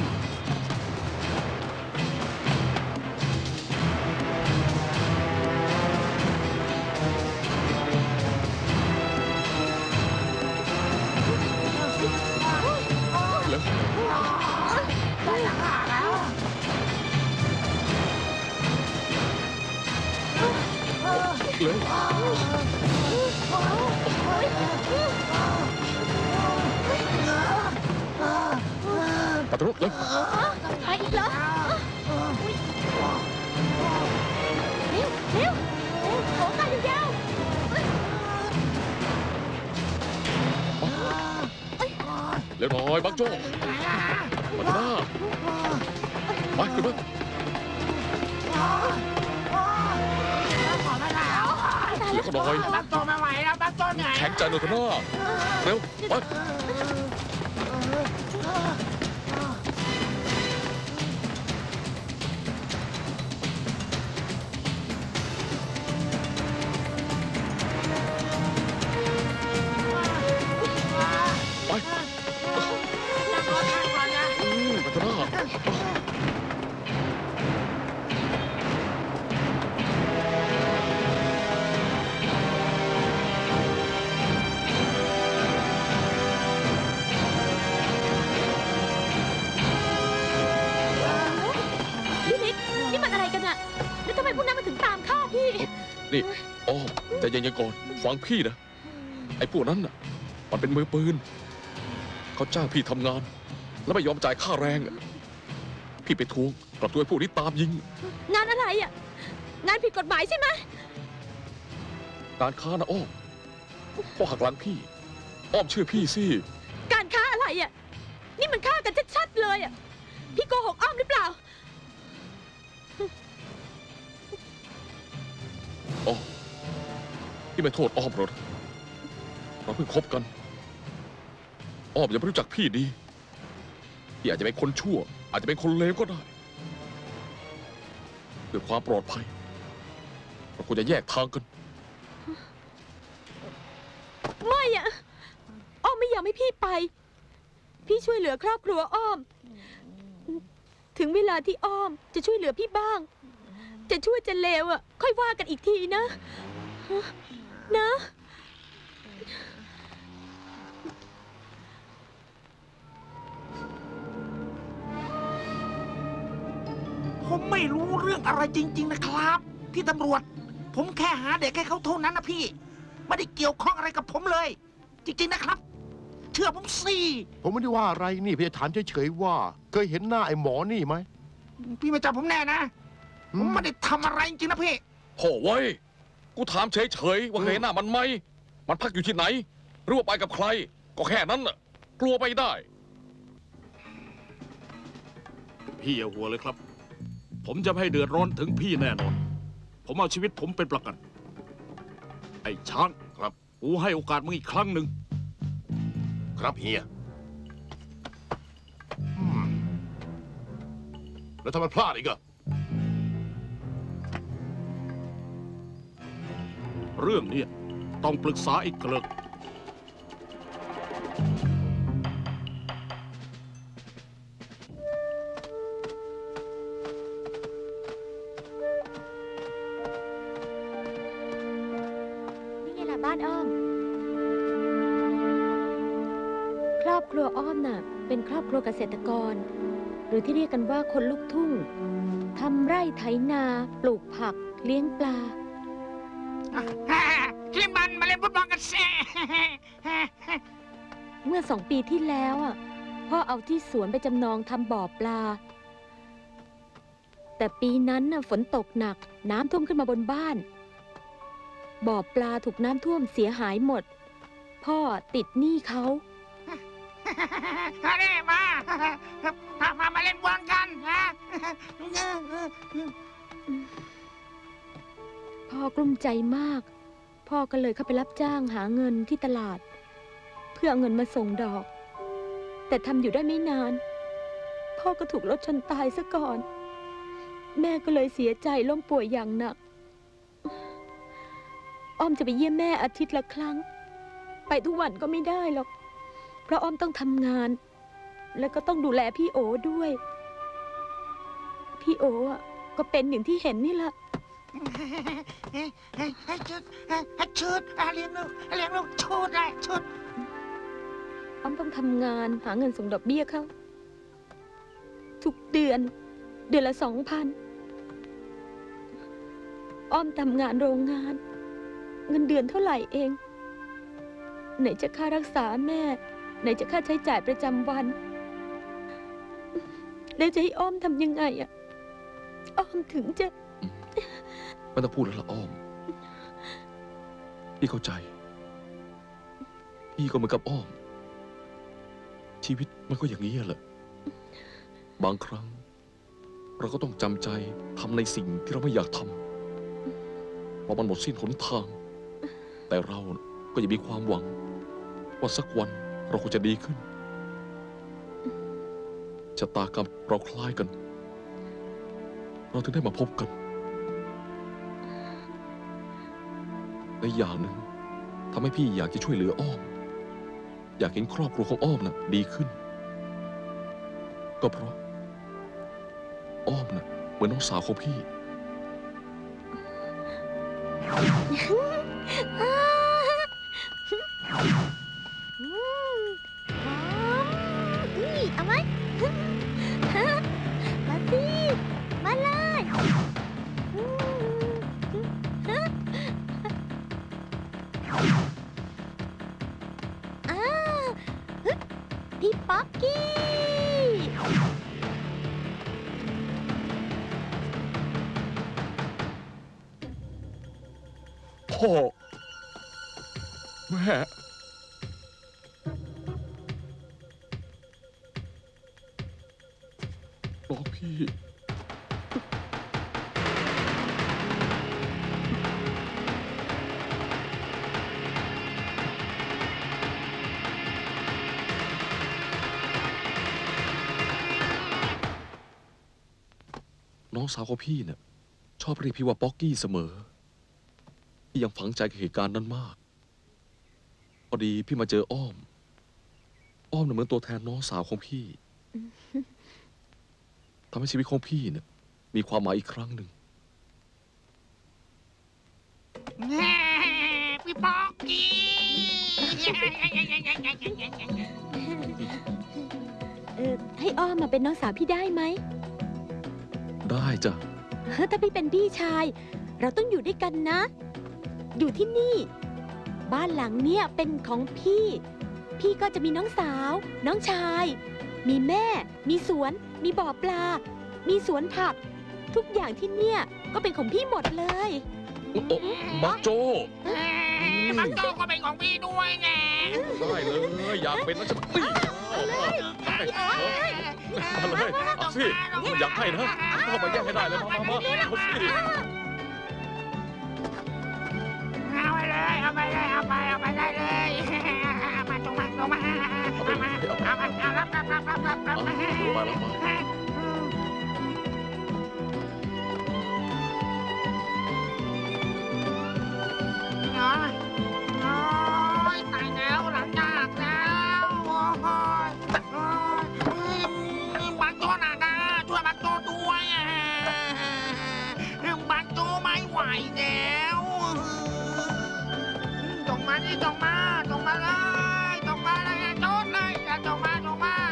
เร็วเร็วปัดรถเร็วไปอีกเหรอเร็วเร็วโอ้ตายาวเร็วหน่อยบังโจ้ปัดหน้าไปขึ้นมา เดี๋ยวก็หน่อยบังโจไม่ไหวแล้วบังโจเหนื่อยแข็งใจหน่อยเถอะหน้าเร็วไปไปนั่งรถทางก่อนนะปัดหน้าพี่นิกนี่มันอะไรกันอะแล้วทำไมพวกนั้นมันถึงตามฆ่าพี่นี่อ๋อแต่เย็นๆก่อนฟังพี่นะไอ้พวกนั้นน่ะมันเป็นมือปืนเขาจ้างพี่ทำงาน แล้วไม่ยอมจ่ายค่าแรงอะพี่ไปทวงกลับตัวไอ้พวกนี้ตามยิงงานอะไรอะงานผิดกฎหมายใช่ไหมการค้านะอ้อมพวกหักหลังพี่ อ้อมเชื่อพี่สิการฆ่าอะไรอะนี่มันฆ่ากันชัดๆเลยอะพี่โกหกอ้อมหรือเปล่าอ้อพี่ไม่โทษอ้อมหรอกเราเพิ่งคบกัน อ้อมยังไม่รู้จักพี่ดีพี่อาจจะเป็นคนชั่ว อาจจะเป็นคนเลวก็ได้เพื่อความปลอดภัยเราควรจะแยกทางกันไม่อะอ้อมไม่อยากให้พี่ไป พี่ช่วยเหลือครอบครัวอ้อม ถึงเวลาที่อ้อมจะช่วยเหลือพี่บ้าง จะช่วยจะเลวอะค่อยว่ากันอีกทีนะ นะผมไม่รู้เรื่องอะไรจริง ๆนะครับ พี่ตำรวจ ผมแค่หาเด็กให้เขาเท่านั้นนะพี่ ไไม่ได้เกี่ยวข้องอะไรกับผมเลย จริงๆนะครับ เชื่อผมสิผมไม่ได้ว่าอะไรนี่พี่จะถามเฉยๆว่าเคยเห็นหน้าไอ้หมอนี่ไหมพี่ไม่จับผมแน่นะ ผมไม่ได้ทำอะไรจริงๆนะพี่โถ่เว้ย กูถามเฉยๆว่าเคยเห็นหน้ามันไหม มันพักอยู่ที่ไหน หรือว่าไปกับใคร ก็แค่นั้นน่ะ กลัวไปได้พี่อย่าหัวเลยครับ ผมจะไม่ให้เดือดร้อนถึงพี่แน่นอน ผมเอาชีวิตผมเป็นประกัน ไอ้ช้างครับกูให้โอกาสมึงอีกครั้งหนึ่งครับเฮียแล้วถ้ามันพลาดอีกอะเรื่องนี้ต้องปรึกษาอีกเกลิกนี่ไงล่ะบ้านอ้อม ครอบครัวอ้อมน่ะ เป็นครอบครัวเกษตรกร หรือที่เรียกกันว่าคนลูกทุ่งทำไร่ไถนาปลูกผักเลี้ยงปลาที่มันมาเล่นฟุตบอลกันแซ่เมื่อ2 ปีที่แล้วอ่ะพ่อเอาที่สวนไปจำนองทำบ่อปลา แต่ปีนั้นน่ะฝนตกหนักน้ำท่วมขึ้นมาบนบ้าน บ่อปลาถูกน้ำท่วมเสียหายหมด พ่อติดหนี้เขาอะไรมาเล่นบอลกันฮะพ่อกลุ้มใจมาก พ่อก็เลยเข้าไปรับจ้างหาเงินที่ตลาด เพื่อเอาเงินมาส่งดอก แต่ทำอยู่ได้ไม่นาน พ่อก็ถูกรถชนตายซะก่อน แม่ก็เลยเสียใจล้มป่วยอย่างหนัก อ้อมจะไปเยี่ยมแม่อาทิตย์ละครั้ง ไปทุกวันก็ไม่ได้หรอก เพราะอ้อมต้องทำงาน แล้วก็ต้องดูแลพี่โอด้วย พี่โออ่ะก็เป็นอย่างที่เห็นนี่แหละชุดเลี้ยงลูกชุดเลยชุดอ้อมต้องทำงานหาเงินส่งดอกเบี้ยเขาทุกเดือนละ2,000 อ้อมทำงานโรงงาน เงินเดือนเท่าไหร่เอง ไหนจะค่ารักษาแม่ ไหนจะค่าใช้จ่ายประจำวัน แล้วจะให้อ้อมทำยังไงอะอ้อมถึงจะไม่ต้องพูดแล้วละอ้อม พี่เข้าใจ พี่ก็เหมือนกับอ้อม ชีวิตมันก็อย่างนี้แหละ บางครั้ง เราก็ต้องจำใจทำในสิ่งที่เราไม่อยากทำเพราะมันหมดสิ้นหนทาง แต่เราก็ยังมีความหวัง ว่าสักวันเราคงจะดีขึ้นชะตากรรมเราคล้ายกัน เราถึงได้มาพบกันและอย่างหนึ่งทำให้พี่อยากจะช่วยเหลืออ้อม อยากเห็นครอบครัวของอ้อมน่ะดีขึ้น ก็เพราะอ้อมน่ะเหมือนน้องสาวของพี่เอาไหมมาสิ มาเลยพี่ป๊อกกี้พ่อ แม่บอกพี่ น้องสาวของพี่เนี่ยชอบเรียกพี่ว่าป๊อกกี้เสมอ พี่ยังฝังใจกับเหตุการณ์นั้นมาก พอดีพี่มาเจออ้อม อ้อมเนี่ยเหมือนตัวแทนน้องสาวของพี่ทำให้ชีวิตของพี่เนี่ยมีความหมายอีกครั้งหนึ่งพี่ป๊อกกี้ให้อ้อมมาเป็นน้องสาวพี่ได้ไหมได้จ้ะถ้าพี่เป็นพี่ชาย เราต้องอยู่ด้วยกันนะ อยู่ที่นี่บ้านหลังเนี้ยเป็นของพี่ พี่ก็จะมีน้องสาว น้องชาย มีแม่ มีสวน มีบ่อปลา มีสวนผัก ทุกอย่างที่เนี่ยก็เป็นของพี่หมดเลยโอ้บักโจบักโจก็เป็นของพี่ด้วยไงได้เลยอยากเป็นนะจะเอาเลยมาเลยเอาสิอยากให้นะเข้ามาแย่งให้ได้เลยมาเอาสิเอาไปเลยเอาไปเลยเอาไปได้เลยเอามาจงมาเอามารับไปแล้วไปตายแล้วหลังจากแล้วโอ้ยบักโจหนักนะช่วยบักโจด้วยบักโจไม่ไหวแล้วจงมานี่จงมาเลยจงมาเลยโจดเลยจงมาเอาเลย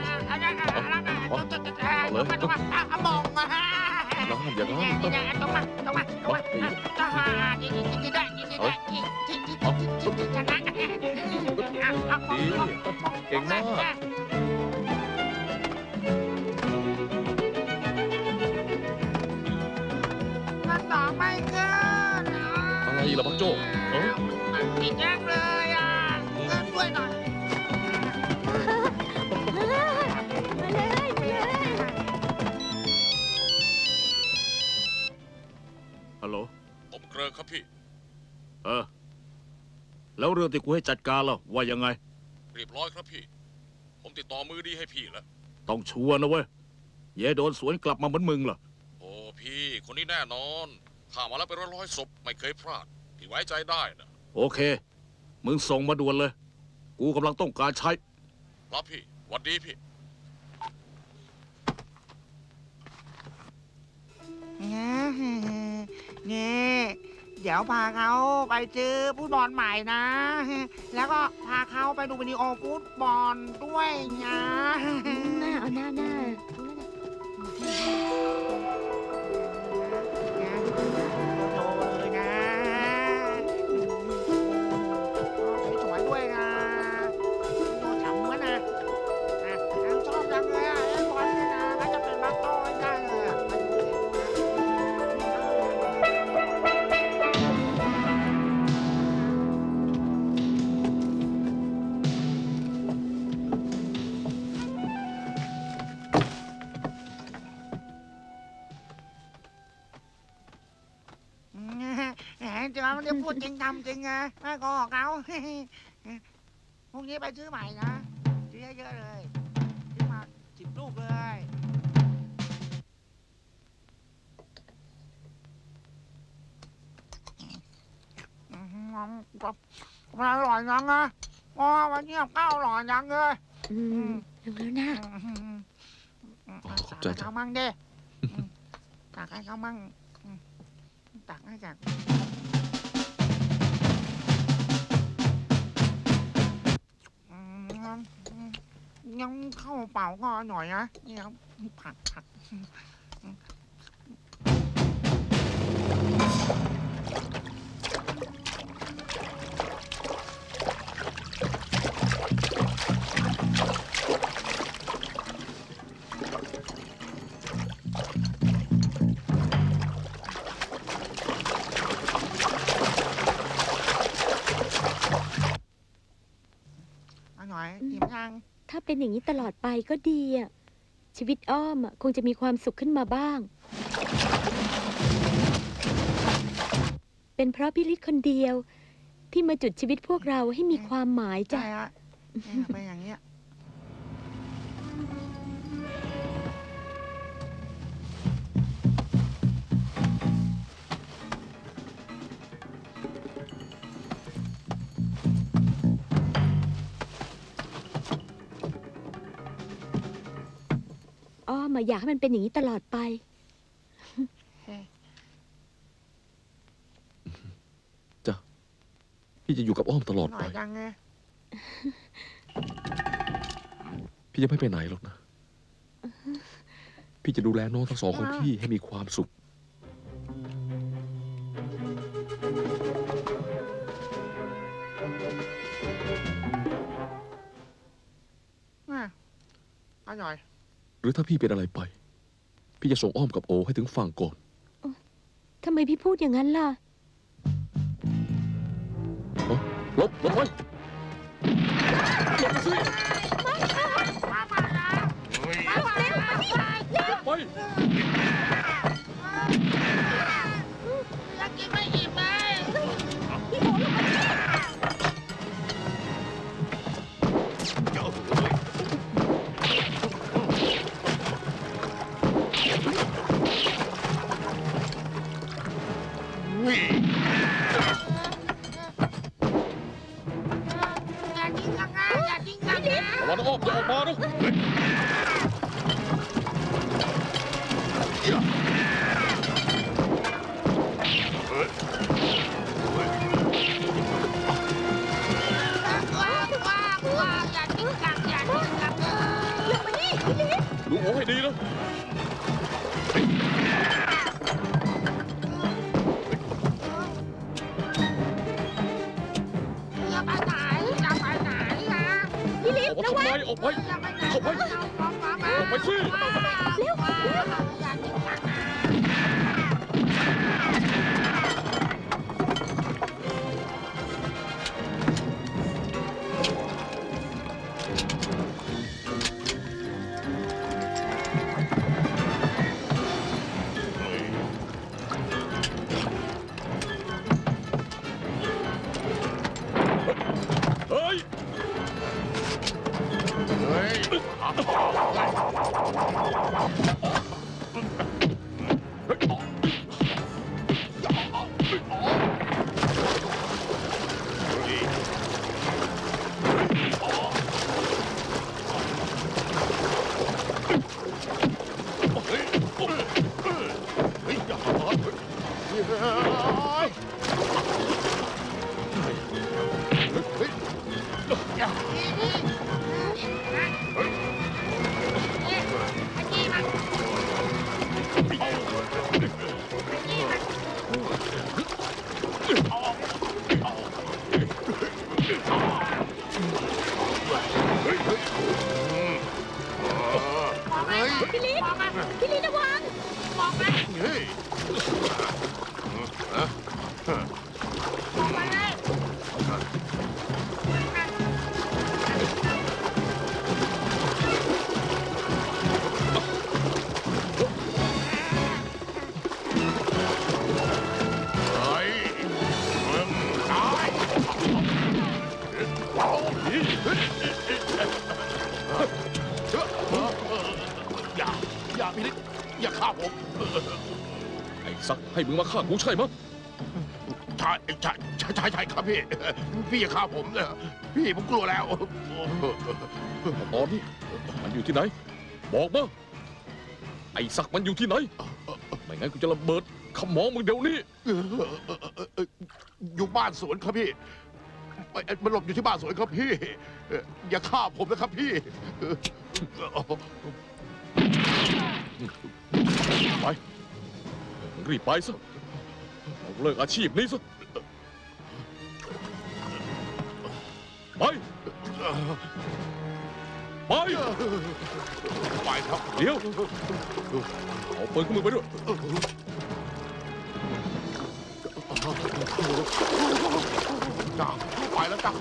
มองมาอย่าร้องจงมาดีได้ชนะดีเก่งมากมันต่อไม่เกินอะไรอีกล่ะบักโจติดแย่งเลยเงินช่วยหน่อยมาเลยฮัลโหลผมเกลือครับพี่แล้วเรื่องที่กูให้จัดการล่ะว่ายังไงเรียบร้อยครับพี่ ผมติดต่อมือดีให้พี่แล้วต้องชัวร์นะเว้ยอย่าโดนสวนกลับมาเหมือนมึงล่ะโอ้พี่คนนี้แน่นอนข้ามาแล้วเป็นร้อยศพไม่เคยพลาดพี่ไว้ใจได้นะโอเคมึงส่งมาด่วนเลยกูกำลังต้องการใช้รับพี่หวัดดีพี่นี่เดี๋ยวพาเขาไปซื้อฟุตบอลใหม่นะแล้วก็พาเขาไปดูวิดีโอฟุตบอลด้วยนะเอาหน้าสวยด้วยนะโดนฉ่ำเหมือนนะชอบจังเลยไอ้บอลนี่นะก็จะเป็นบักโต้ได้เลยเดี๋ยวมันจะพูดจริงทำจริงไงไม่โกหกเขาพรุ่งนี้ไปซื้อใหม่นะซื้อเยอะๆเลยซื้อมา10 ลูกเลยอร่อยจังนะวันนี้ข้าวอร่อยจังเลยแล้วนะขอบใจจ้ะเขามั่งดิตักให้เขามั่งตักให้จากยังเข้าเป่าก็หน่อยนะนี่ครับผักหน่อยอิ่มยังถ้าเป็นอย่างนี้ตลอดไปก็ดีอ่ะชีวิตอ้อมคงจะมีความสุขขึ้นมาบ้างเป็นเพราะพี่ฤทธิ์คนเดียวที่มาจุดชีวิตพวกเราให้มีความหมายจ้ะไปอย่างเงี้ยอ้อมอยากให้มันเป็นอย่างนี้ตลอดไปจ้ะพี่จะอยู่กับอ้อมตลอดไปพี่จะไม่ไปไหนหรอกนะพี่จะดูแลน้องทั้งสองของพี่ให้มีความสุขหรือถ้าพี่เป็นอะไรไป พี่จะส่งอ้อมกับโอให้ถึงฝั่งก่อนทำไมพี่พูดอย่างนั้นล่ะหลบไว้หลบสิ ไป ระวังอ้อมอย่าออกมานะ ดูโอให้ดีนะพี่ลิฟออกมาระทำวัไมงออกไปออกไปสิเร็วเฮ้ยเฮ้ย เฮ้ยอย่าพี่ลิฟระวังเฮ้ย เฮ้ยมึงตายอย่าพี่นิดอย่าฆ่าผมไอ้สักให้มึงมาฆ่ากูใช่มั้ยใช่ครับพี่ พี่อย่าฆ่าผมนะพี่ผมกลัวแล้วตอนนี้มันอยู่ที่ไหน บอกมา ไอ้สักมันอยู่ที่ไหน ไม่งั้นกูจะระเบิดขมองมึงเดี๋ยวนี้อยู่บ้านสวนครับพี่มันหลบอยู่ที่บ้านสวนครับพี่ อย่าฆ่าผมนะครับพี่ไปรีบไปซะเอาเลิกอาชีพนี้ซะ ไป ไปไปครับเดี๋ยว เอาปืนของมึงไปด้วยจ้าไปแล้วจ้า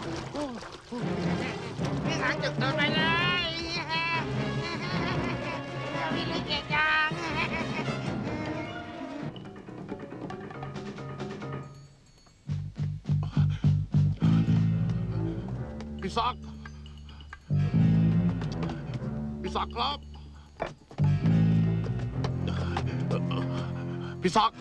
พี่หางจุดเดินไปเลยพี่ลิเกจังพี่ศักดิ์ครับพี่ศักดิ์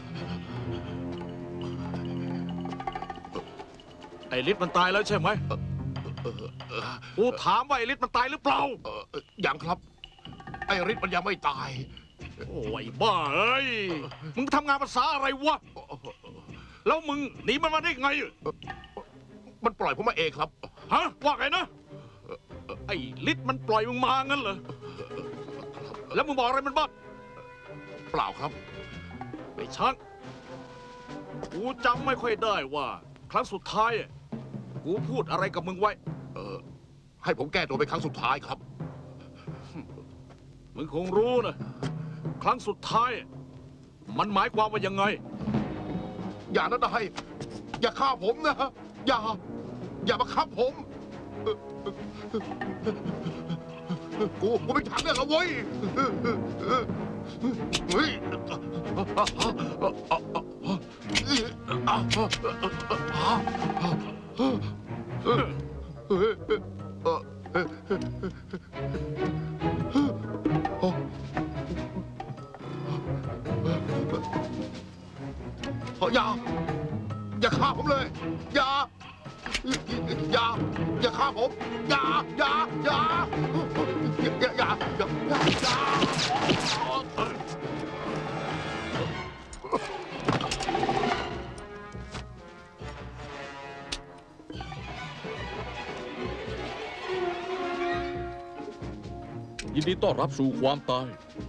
ไอ้ฤทธิ์มันตายแล้วใช่ไหมกูถามว่าไอ้ฤทธิ์มันตายหรือเปล่ายังครับ ไอ้ฤทธิ์มันยังไม่ตายโอ้ยบ้าเอ้ย มึงทำงานภาษาอะไรวะ แล้วมึงหนีมันมาได้ไงมันปล่อยผมมาเองครับฮะ ว่าไงนะ ไอ้ฤทธิ์มันปล่อยมึงมางั้นเหรอ แล้วมึงบอกอะไรมันบ้างเปล่าครับไอ้ช้างกูจำไม่ค่อยได้ว่า ครั้งสุดท้ายกูพูดอะไรกับมึงไว้ให้ผมแก้ตัวเป็นครั้งสุดท้ายครับมึงคงรู้นะครั้งสุดท้าย มันหมายความว่ายังไงอย่านะนายอย่าฆ่าผมนะอย่ามาฆ่าผมกูไม่ทำเรื่องเอาไว้ยเฮ้ยอย่าฆ่าผมเลยอย่าฆ่าผมอย่ายินดีต้อนรับสู่ความตาย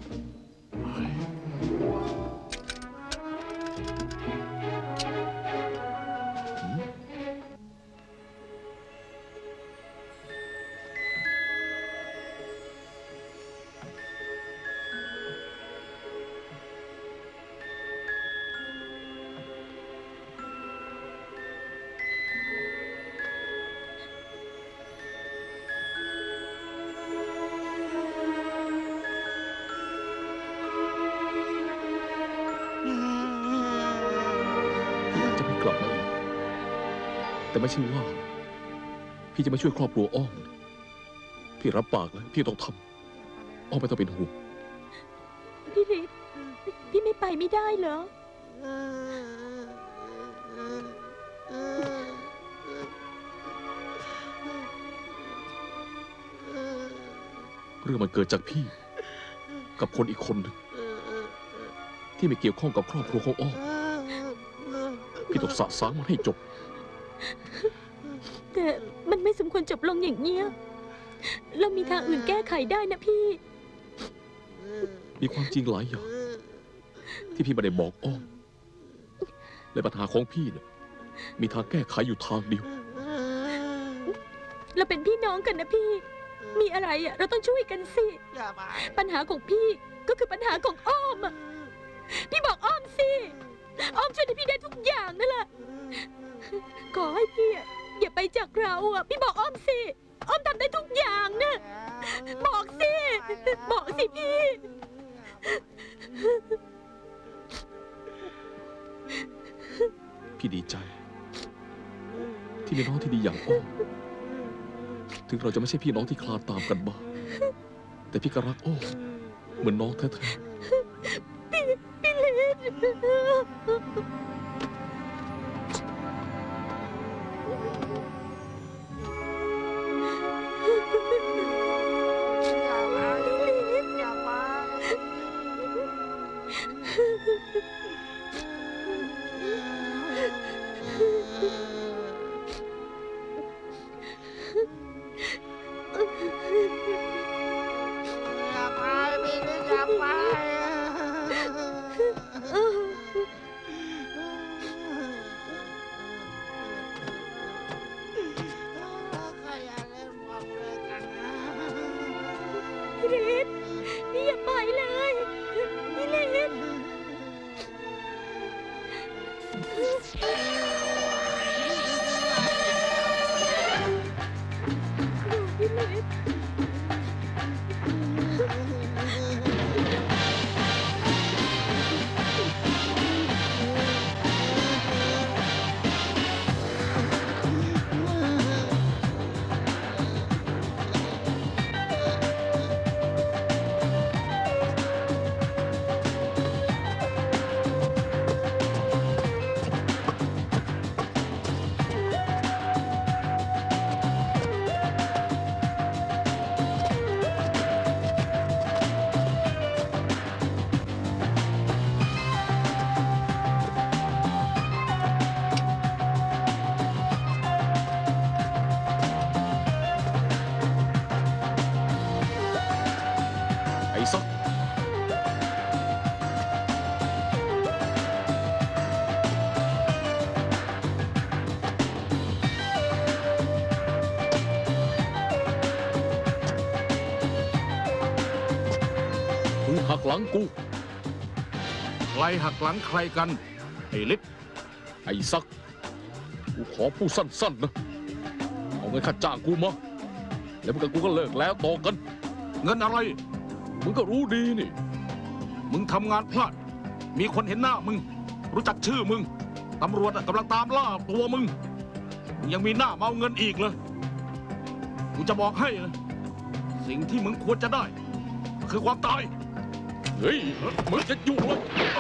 จะไม่กลับมาอีกแต่ไม่ใช่ว่าพี่จะมาช่วยครอบครัวอ้อม พี่รับปากแล้วพี่ต้องทำอ้อมไม่ต้องเป็นห่วงพี่ฤทธิ์พี่ไม่ไปไม่ได้เหรอเรื่องมันเกิดจากพี่ กับคนอีกคนหนึ่งที่ไม่เกี่ยวข้องกับครอบครัวของอ้อม พี่ต้องสะสางมันให้จบแต่มันไม่สมควรจบลงอย่างเนี้ยเรามีทางอื่นแก้ไขได้นะพี่มีความจริงหลายอย่างที่พี่ไม่ได้บอกอ้อมและปัญหาของพี่เนี่ยมีทางแก้ไขอยู่ทางเดียวเราเป็นพี่น้องกันนะพี่ มีอะไรอ่ะเราต้องช่วยกันสิปัญหาของพี่ก็คือปัญหาของอ้อมอ่ะพี่บอกอ้อมสิอ้อมช่วยให้พี่ได้ทุกอย่างนั่นแหละขอให้พี่อ่ะอย่าไปจากเราอ่ะพี่บอกอ้อมสิอ้อมทำได้ทุกอย่างนะบอกสิพี่พี่ดีใจ ที่มีน้องที่ดีอย่างอ้อมถึงเราจะไม่ใช่พี่น้องที่คลานตามกันมาแต่พี่ก็รักอ้อมเหมือนน้องแท้ๆพี่ฤทธิ์พี่อย่าไปเลยพี่ฤทธิ์พี่ฤทธิ์หลังกูใครหักหลังใครกันไอ้ฤทธิ์ไอ้ซักกูขอพูดสั้นๆนะเอาเงินค่าจ้างกูมาแล้วมึงกับกูก็เลิกแล้วต่อกันเงินอะไรมึงก็รู้ดีนี่มึงทำงานพลาด มีคนเห็นหน้ามึง รู้จักชื่อมึง ตำรวจกำลังตามล่าตัวมึง ยังมีหน้ามาเอาเงินอีกเลยกูจะบอกให้นะสิ่งที่มึงควรจะได้ คือความตายเฮ้ย มึงจะอยู่เลย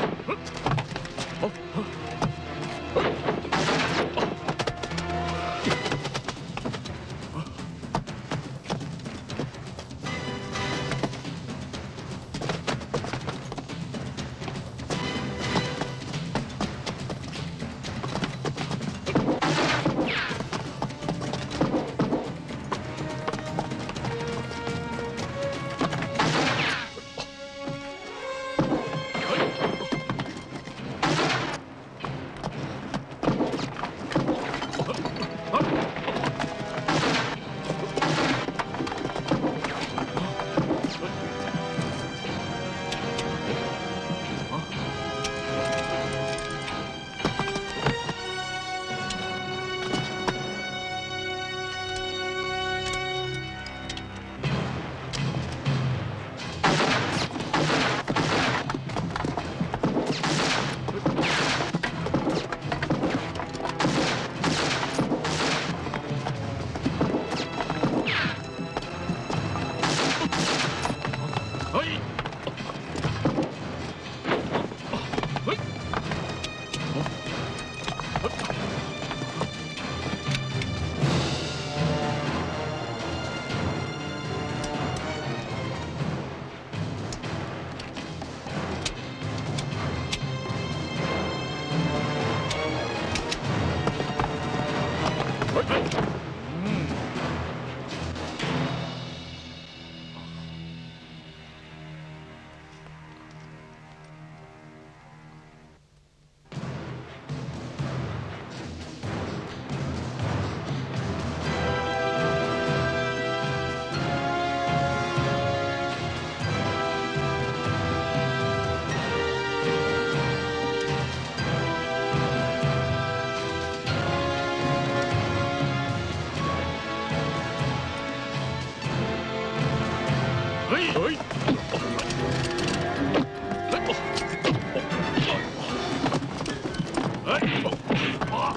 เฮ้ย เฮ้ยเฮ้ยเฮ้ย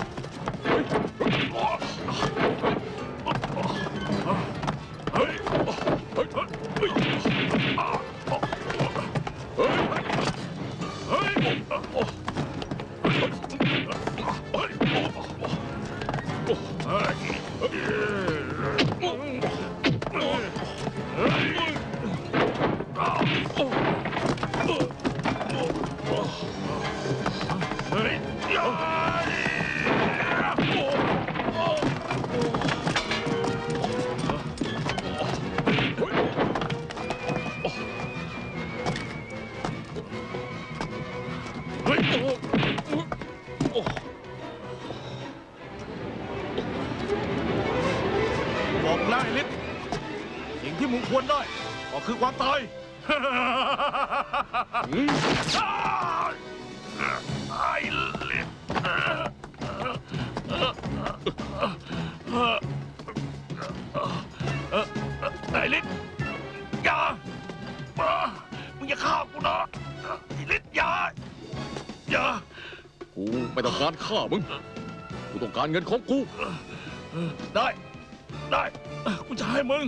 บอกแล้วไอ้ฤทธิ์สิ่งที่มึงควรได้ ก็คือความตาย ไอ้ฤทธิ์ไอ้ฤทธิ์อย่ามึงอย่าฆ่ากูนะไอ้ฤทธิ์อย่ากูไม่ต้องการฆ่ามึง กูต้องการเงินของกูได้กูจะให้มึง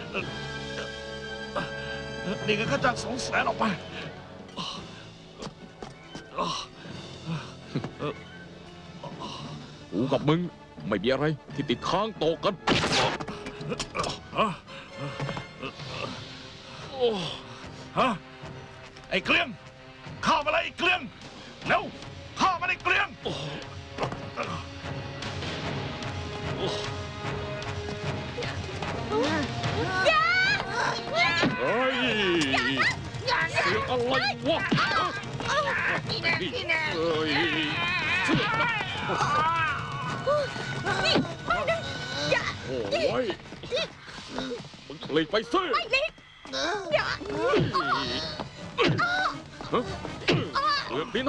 นี่ก็ค่าจ้าง200,000ออกไปกูกับมึงไม่มีอะไรที่ติดค้างต่อกันฮะ ไอ้เกลี้ยงฆ่ามาเลยไอ้เกลี้ยงเร็วฆ่ามาไอ้เกลี้ยงเฮ้ย เสียงอะไรวะนี่เอ้ยเชื่อนะโอ้ยมึงหลีกไปซิเรื่องนี้นะ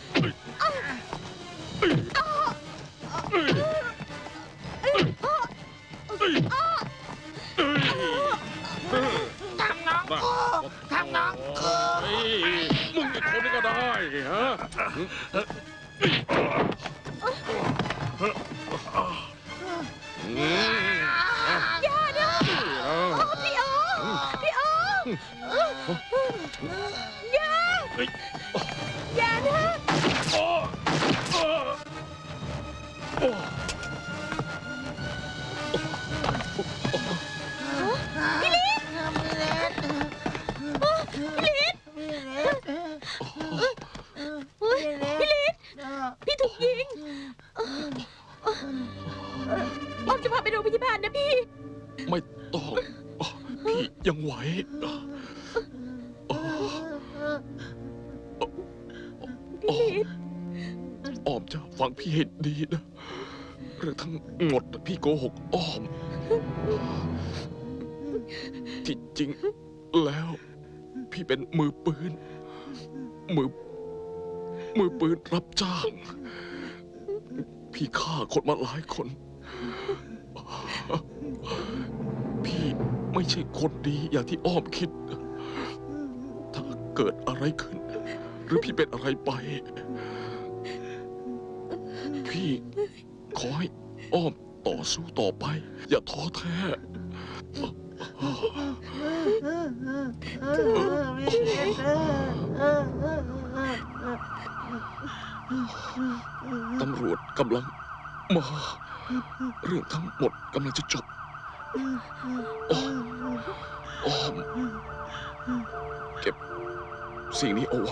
ทำน้องกูทำน้องกูมึงอีกคนนึงก็ได้ฮะอย่านะพี่โออย่านะ พี่ถูกยิงอ้อมจะพาไปโรงพยาบาลนะพี่ไม่ต้องพี่ยังไหวอ้อมจะฟังพี่ให้ดีนะเรื่องทั้งหมดพี่โกหกอ้อมที่จริงแล้วพี่เป็นมือปืนรับจ้างพี่ฆ่าคนมาหลายคนพี่ไม่ใช่คนดีอย่างที่อ้อมคิดถ้าเกิดอะไรขึ้นหรือพี่เป็นอะไรไปพี่ขอให้อ้อมต่อสู้ต่อไปอย่าท้อแท้ตำรวจกำลังมาเรื่องทั้งหมดกำลังจะจบอ้อมเก็บสิ่งนี้เอาไว้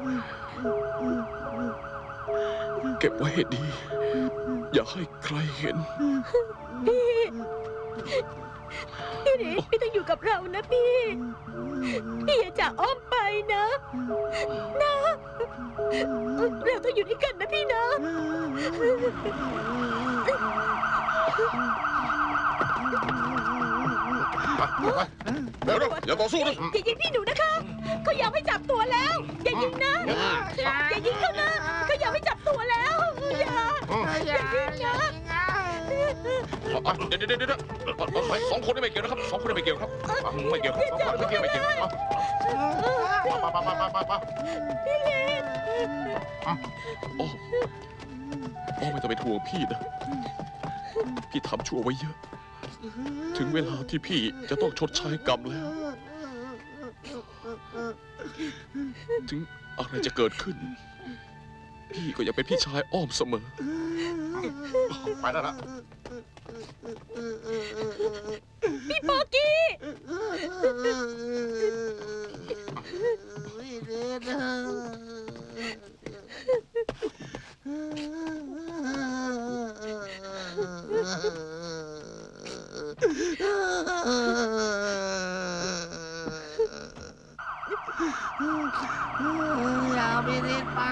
เก็บไว้ให้ดีอย่าให้ใครเห็นพี่ฤทธิ์พี่ต้องอยู่กับเรานะพี่อย่าจากอ้อมไปนะเราต้องอยู่ด้วยกันนะพี่นะเดี๋ยวอย่าต่อสู้นะอย่ายิงพี่หนูนะคะเขาอยากให้จับตัวแล้วอย่ายิงนะอย่ายิงเขานะเขาอยากให้จับตัวแล้วอย่ายิงนะเดี๋ยวสองคนนี่ไม่เกี่ยวนะครับสองคนนี่ไม่เกี่ยวครับไม่เกี่ยวครับสองคนไม่เกี่ยวไปพี่ฤทธิ์ไม่ต้องไปห่วงพี่นะพี่ทำชั่วไว้เยอะถึงเวลาที่พี่จะต้องชดใช้กรรมแล้วถึงอะไรจะเกิดขึ้นพี่ก็ยังเป็นพี่ชายอ้อมเสมอไปแล้วนะพี่โปกี้อย่าไปเด็ดไป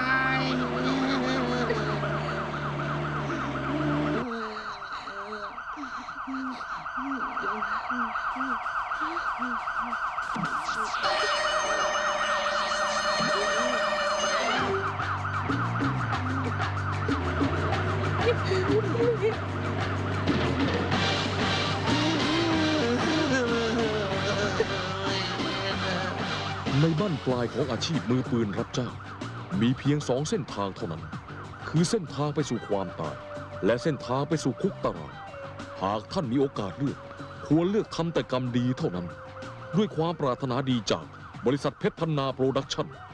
ในบ้านปลายของอาชีพมือปืนรับจ้างมีเพียง2 เส้นทางเท่านั้นคือเส้นทางไปสู่ความตายและเส้นทางไปสู่คุกตารางหากท่านมีโอกาสเลือกควรเลือกทำแต่กรรมดีเท่านั้นด้วยความปรารถนาดีจากบริษัทเพชรพันนาโปรดักชั่น